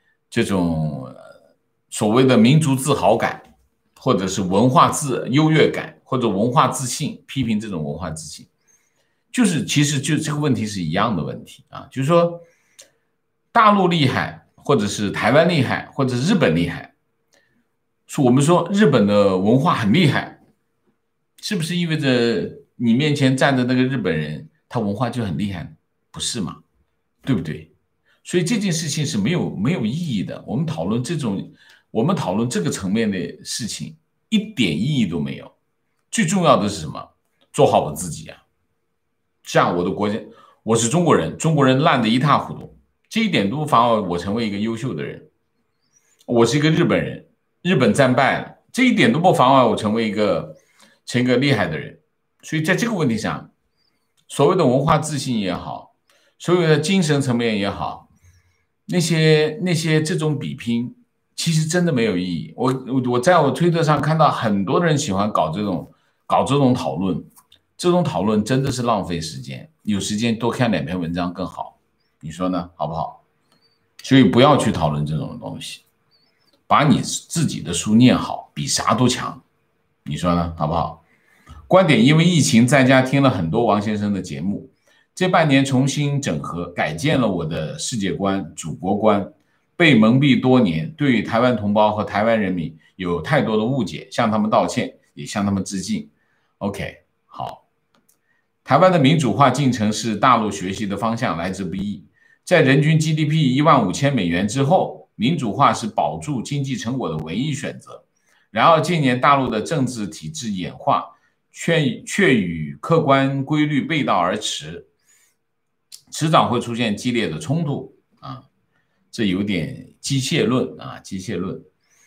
所谓的民族自豪感，或者是文化优越感，或者文化自信，批评这种文化自信。其实就这个问题是一样的问题啊，就是说大陆厉害，或者是台湾厉害，或者是日本厉害，说我们说日本的文化很厉害，是不是意味着你面前站的那个日本人他文化就很厉害？不是嘛？对不对？所以这件事情是没有意义的。我们讨论这个层面的事情一点意义都没有。最重要的是什么？做好我自己啊！像我的国家，我是中国人，中国人烂得一塌糊涂，这一点都不妨碍我成为一个优秀的人。我是一个日本人，日本战败了，这一点都不妨碍我成为一个厉害的人。所以在这个问题上，所谓的文化自信也好，所谓的精神层面也好，那些这种比拼，其实真的没有意义。我在我推特上看到很多人喜欢搞这种讨论。这种讨论真的是浪费时间，有时间多看2篇文章更好，你说呢？好不好？所以不要去讨论这种东西，把你自己的书念好，比啥都强，你说呢？好不好？观点：因为疫情在家听了很多王先生的节目，这半年重新整合改建了我的世界观、祖国观，被蒙蔽多年，对于台湾同胞和台湾人民有太多的误解，向他们道歉，也向他们致敬。OK， 好。台湾的民主化进程是大陆学习的方向，来之不易。在人均 GDP 15000美元之后，民主化是保住经济成果的唯一选择。然而，近年大陆的政治体制演化却与客观规律背道而驰，迟早会出现激烈的冲突啊！这有点机械论啊，机械论。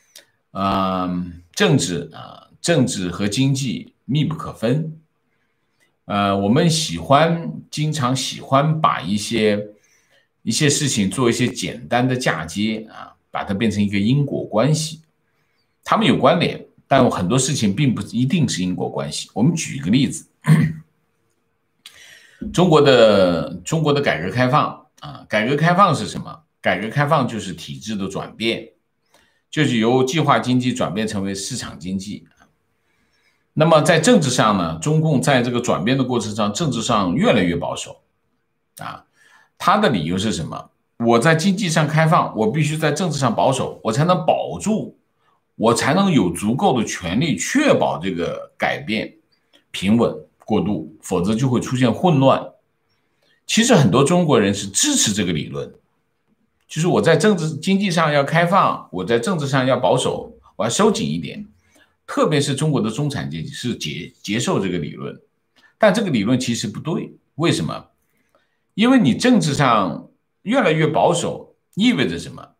政治和经济密不可分。我们经常喜欢把一些事情做一些简单的嫁接啊，把它变成一个因果关系。它们有关联，但很多事情并不一定是因果关系。我们举一个例子，中国的改革开放啊，改革开放是什么？改革开放就是体制的转变，就是由计划经济转变成为市场经济。那么在政治上呢，中共在这个转变的过程上，政治上越来越保守啊。他的理由是什么？我在经济上开放，我必须在政治上保守，我才能保住，我才能有足够的权利确保这个改变平稳过渡，否则就会出现混乱。其实很多中国人是支持这个理论，就是我在经济上要开放，我在政治上要保守，我要收紧一点。特别是中国的中产阶级是接受这个理论，但这个理论其实不对。为什么？因为你政治上越来越保守，意味着什么？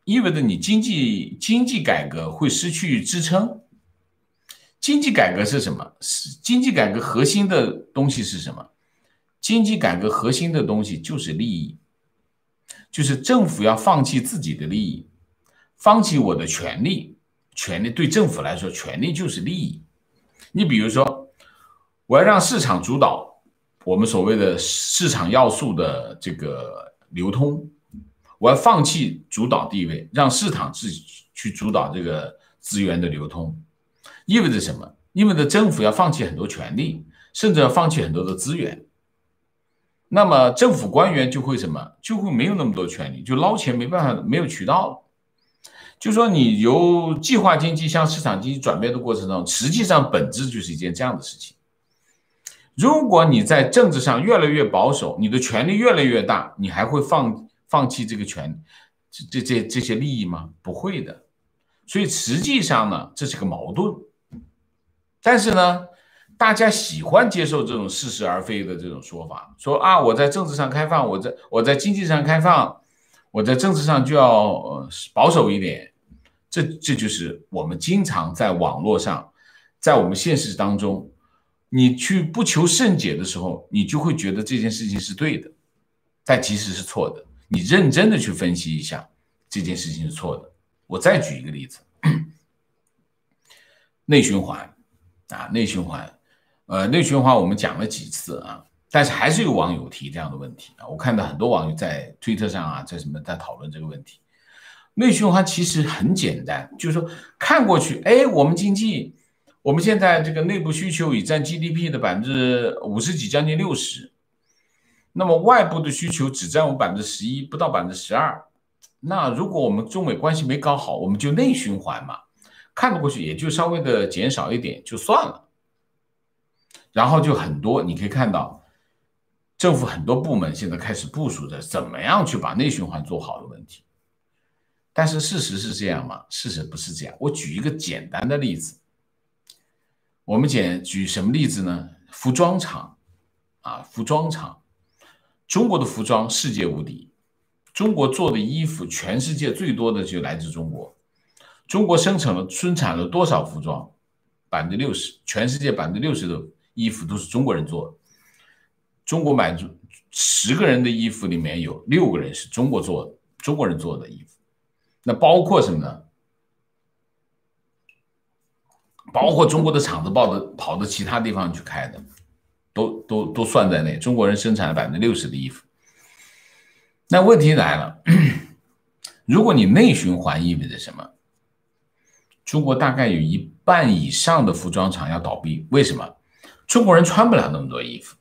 意味着你经济改革会失去支撑。经济改革是什么？经济改革核心的东西是什么？经济改革核心的东西就是利益，就是政府要放弃自己的利益，放弃我的权利。权利对政府来说，权利就是利益。你比如说，我要让市场主导我们所谓的市场要素的这个流通，我要放弃主导地位，让市场自己去主导这个资源的流通。意味着什么？意味着政府要放弃很多权利，甚至要放弃很多的资源。那么政府官员就会什么？就会没有那么多权利，就捞钱没办法，没有渠道了。就说你由计划经济向市场经济转变的过程中，实际上本质就是一件这样的事情。如果你在政治上越来越保守，你的权力越来越大，你还会放弃这个这些利益吗？不会的。所以实际上呢，这是个矛盾。但是呢，大家喜欢接受这种似是而非的这种说法，说啊，我在政治上开放，我在经济上开放，我在政治上就要保守一点。这就是我们经常在网络上，在我们现实当中，你去不求甚解的时候，你就会觉得这件事情是对的，但其实是错的。你认真的去分析一下，这件事情是错的。我再举一个例子，内循环啊，内循环我们讲了几次啊，但是还是有网友提这样的问题啊。我看到很多网友在推特上啊，在讨论这个问题。内循环其实很简单，就是说看过去，哎，我们经济，我们现在这个内部需求已占 GDP 的50%几，将近60%，那么外部的需求只占我们11%，不到12%。那如果我们中美关系没搞好，我们就内循环嘛，看得过去也就稍微的减少一点就算了。然后就很多，你可以看到政府很多部门现在开始部署着怎么样去把内循环做好的问题。但是事实是这样吗？事实不是这样。我举一个简单的例子，我们举什么例子呢？服装厂啊，服装厂，中国的服装世界无敌，中国做的衣服全世界最多的就来自中国。中国生产了多少服装？60%，全世界60%的衣服都是中国人做的。中国买10个人的衣服里面有6个人是中国人做的衣服。那包括什么呢？包括中国的厂子跑到其他地方去开的，都算在内。中国人生产了60%的衣服。那问题来了，如果你内循环意味着什么？中国大概有1半以上的服装厂要倒闭。为什么？中国人穿不了那么多衣服。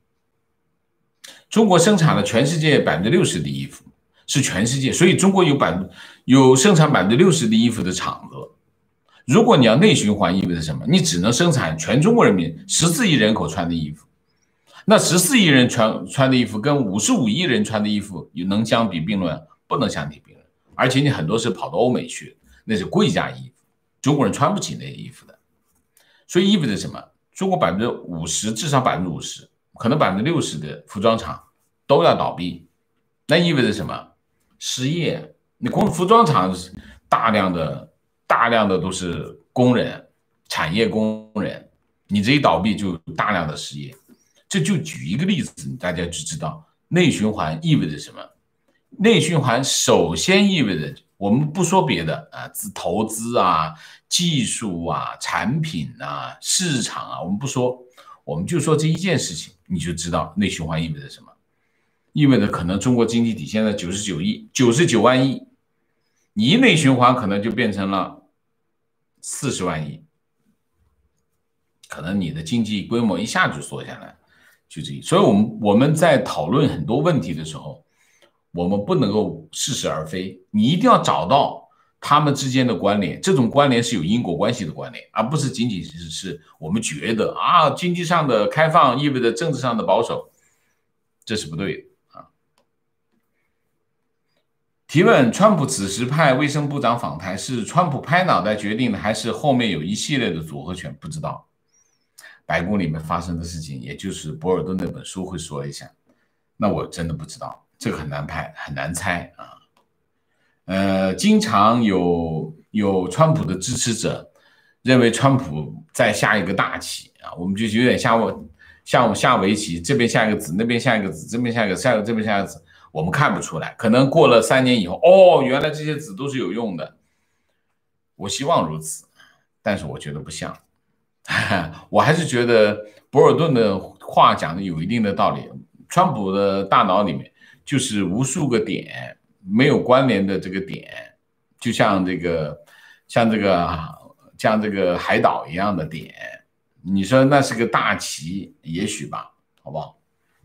中国生产了全世界60%的衣服。是全世界，所以中国有生产60%的衣服的厂子。如果你要内循环，意味着什么？你只能生产全中国人民14亿人口穿的衣服。那14亿人穿的衣服跟55亿人穿的衣服能相比并论？不能相提并论。而且你很多是跑到欧美去，那是贵价衣服，中国人穿不起那些衣服的。所以意味着什么？中国50%，至少50%，可能60%的服装厂都要倒闭。那意味着什么？失业。你光服装厂大量的都是工人，产业工人，你这一倒闭就大量的失业。这就举一个例子，大家就知道内循环意味着什么。内循环首先意味着，我们不说别的啊，投资啊、技术啊、产品啊、市场啊，我们不说，我们就说这一件事情，你就知道内循环意味着什么。意味着可能中国经济体现在99万亿，你一内循环可能就变成了40万亿，可能你的经济规模一下就缩下来，就这。所以我们在讨论很多问题的时候，我们不能够似是而非，你一定要找到他们之间的关联，这种关联是有因果关系的关联，而不是仅仅是我们觉得啊，经济上的开放意味着政治上的保守，这是不对的。提问：川普此时派卫生部长访台，是川普拍脑袋决定的，还是后面有一系列的组合拳？不知道。白宫里面发生的事情，也就是博尔顿那本书会说一下，那我真的不知道，这个很难猜啊。 经常有川普的支持者认为川普在下一个大棋啊，我们就有点像下围棋，这边下一个子，那边下一个子，这边下一个，这边下一个子，我们看不出来，可能过了3年以后，哦，原来这些子都是有用的。我希望如此，但是我觉得不像。我还是觉得博尔顿的话讲的有一定的道理。川普的大脑里面就是无数个点，没有关联的这个点，就像这个海岛一样的点。你说那是个大棋，也许吧，好不好？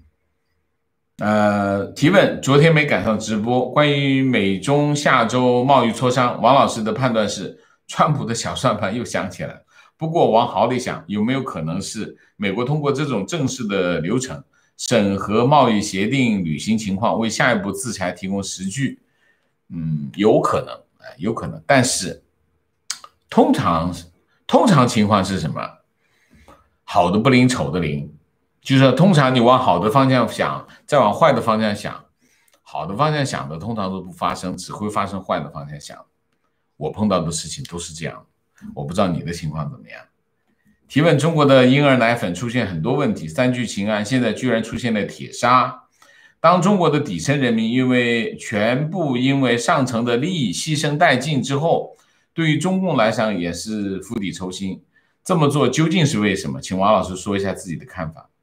提问：昨天没赶上直播，关于美中下周贸易磋商，王老师的判断是，川普的小算盘又响起来了。不过往好里想，有没有可能是美国通过这种正式的流程审核贸易协定履行情况，为下一步制裁提供实据？有可能，有可能。但是通常情况是什么？好的不灵，丑的灵。就是说通常你往好的方向想，再往坏的方向想，好的方向想的通常都不发生，只会发生坏的方向想。我碰到的事情都是这样，我不知道你的情况怎么样。提问：中国的婴儿奶粉出现很多问题，3聚氰胺现在居然出现了铁砂。当中国的底层人民全部因为上层的利益牺牲殆尽之后，对于中共来讲也是釜底抽薪。这么做究竟是为什么？请王老师说一下自己的看法。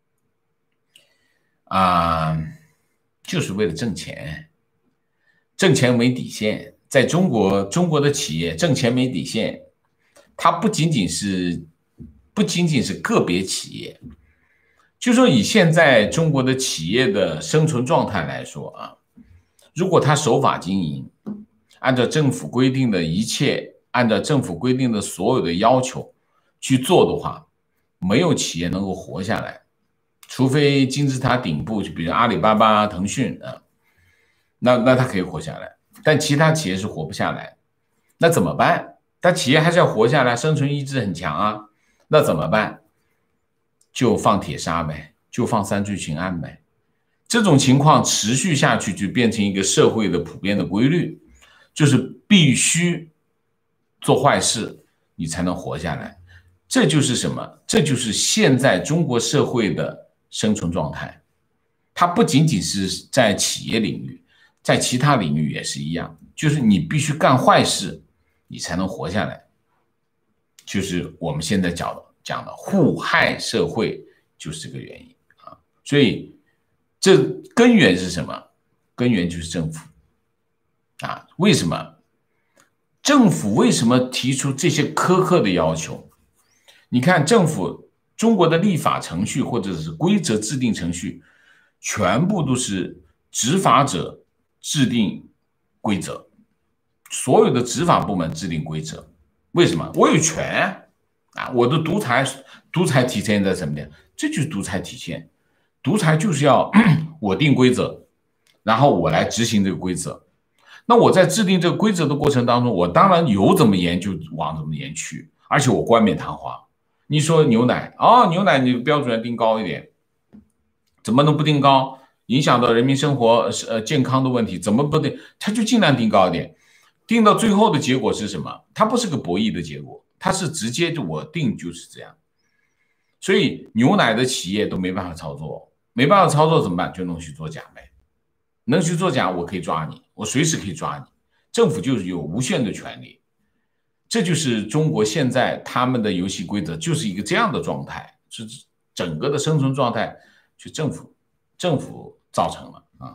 就是为了挣钱，挣钱没底线。在中国的企业挣钱没底线，它不仅仅是个别企业，就说以现在中国的企业的生存状态来说啊，如果他守法经营，按照政府规定的一切，按照政府规定的所有的要求去做的话，没有企业能够活下来。除非金字塔顶部，就比如阿里巴巴、腾讯啊，那它可以活下来，但其他企业是活不下来。那怎么办？但企业还是要活下来，生存意志很强啊。那怎么办？就放铁砂呗，就放3聚氰胺呗。这种情况持续下去，就变成一个社会的普遍的规律，就是必须做坏事，你才能活下来。这就是什么？这就是现在中国社会的生存状态。它不仅仅是在企业领域，在其他领域也是一样，就是你必须干坏事，你才能活下来。就是我们现在讲的互害社会，就是这个原因啊。所以这根源是什么？根源就是政府啊。为什么？政府为什么提出这些苛刻的要求？你看政府中国的立法程序或者是规则制定程序，全部都是执法者制定规则，所有的执法部门制定规则。为什么？我有权啊！我的独裁体现在什么点？这就是独裁体现。独裁就是要我定规则，然后我来执行这个规则。那我在制定这个规则的过程当中，我当然有怎么严就往怎么严去，而且我冠冕堂皇。你说牛奶牛奶你标准要定高一点，怎么能不定高？影响到人民生活健康的问题，怎么不定？他就尽量定高一点，定到最后的结果是什么？它不是个博弈的结果，它是直接就我定就是这样。所以牛奶的企业都没办法操作，没办法操作怎么办？就弄虚作假呗。能虚作假，我可以抓你，我随时可以抓你。政府就是有无限的权利。这就是中国现在他们的游戏规则，就是一个这样的状态，是整个的生存状态，就政府造成了啊。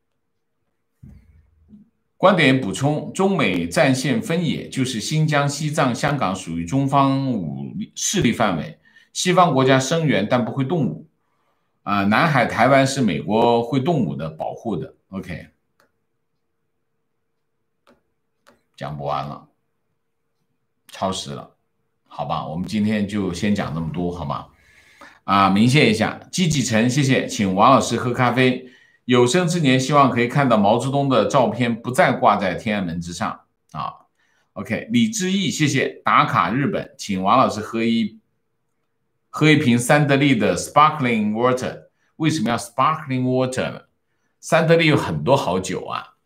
观点补充：中美战线分野，就是新疆、西藏、香港属于中方势力范围，西方国家声援但不会动武南海、台湾是美国会动武的保护的。OK， 讲不完了。超时了，好吧，我们今天就先讲这么多，好吗？鸣谢一下，季季晨，谢谢，请王老师喝咖啡。有生之年，希望可以看到毛泽东的照片不再挂在天安门之上啊。OK， 李志毅，谢谢，打卡日本，请王老师喝一瓶三得利的 sparkling water。为什么要 sparkling water 呢？三得利有很多好酒啊，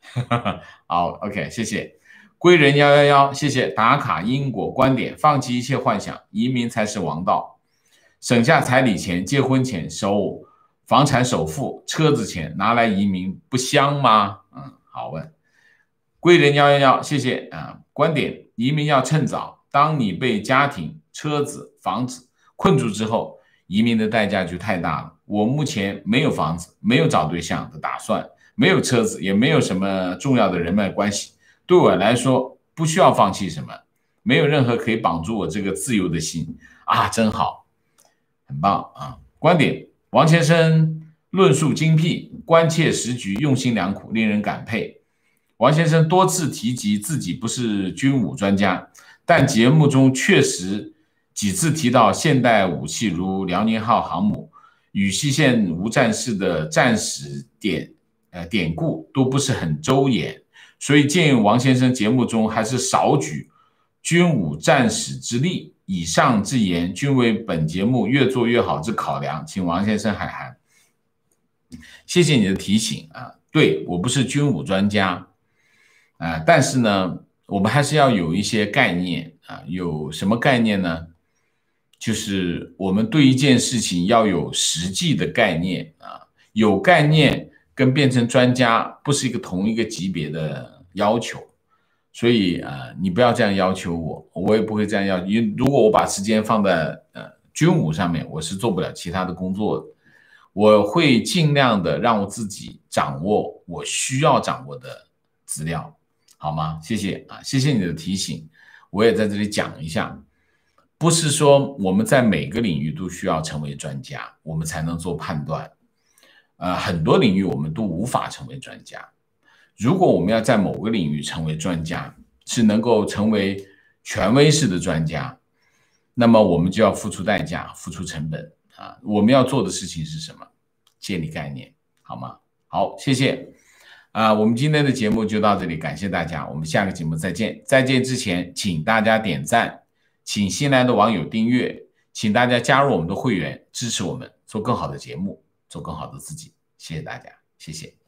好，OK，谢谢。贵人111，谢谢打卡因果观点，放弃一切幻想，移民才是王道。省下彩礼钱、结婚钱、房产首付、车子钱拿来移民，不香吗？好问。贵人111，谢谢啊。观点：移民要趁早，当你被家庭、车子、房子困住之后，移民的代价就太大了。我目前没有房子，没有找对象的打算，没有车子，也没有什么重要的人脉关系。对我来说，不需要放弃什么，没有任何可以绑住我这个自由的心啊，真好，很棒啊！观点：王先生论述精辟，关切时局，用心良苦，令人感佩。王先生多次提及自己不是军武专家，但节目中确实几次提到现代武器如辽宁号航母、羽西线无战事的战史典故都不是很周延，所以建议王先生节目中还是少举军武战史之例。以上之言均为本节目越做越好之考量，请王先生海涵。谢谢你的提醒啊，对，我不是军武专家。但是呢，我们还是要有一些概念啊，有什么概念呢？就是我们对一件事情要有实际的概念啊，有概念跟变成专家不是同一个级别的要求，所以你不要这样要求我，我也不会这样要求。因为如果我把时间放在军武上面，我是做不了其他的工作的。我会尽量的让我自己掌握我需要掌握的资料。好吗？谢谢啊，谢谢你的提醒，我也在这里讲一下，不是说我们在每个领域都需要成为专家，我们才能做判断。很多领域我们都无法成为专家。如果我们要在某个领域成为专家，是能够成为权威式的专家，那么我们就要付出代价，付出成本啊。我们要做的事情是什么？建立概念，好吗？好，谢谢。我们今天的节目就到这里，感谢大家，我们下个节目再见。再见之前，请大家点赞，请新来的网友订阅，请大家加入我们的会员，支持我们做更好的节目，做更好的自己。谢谢大家，谢谢。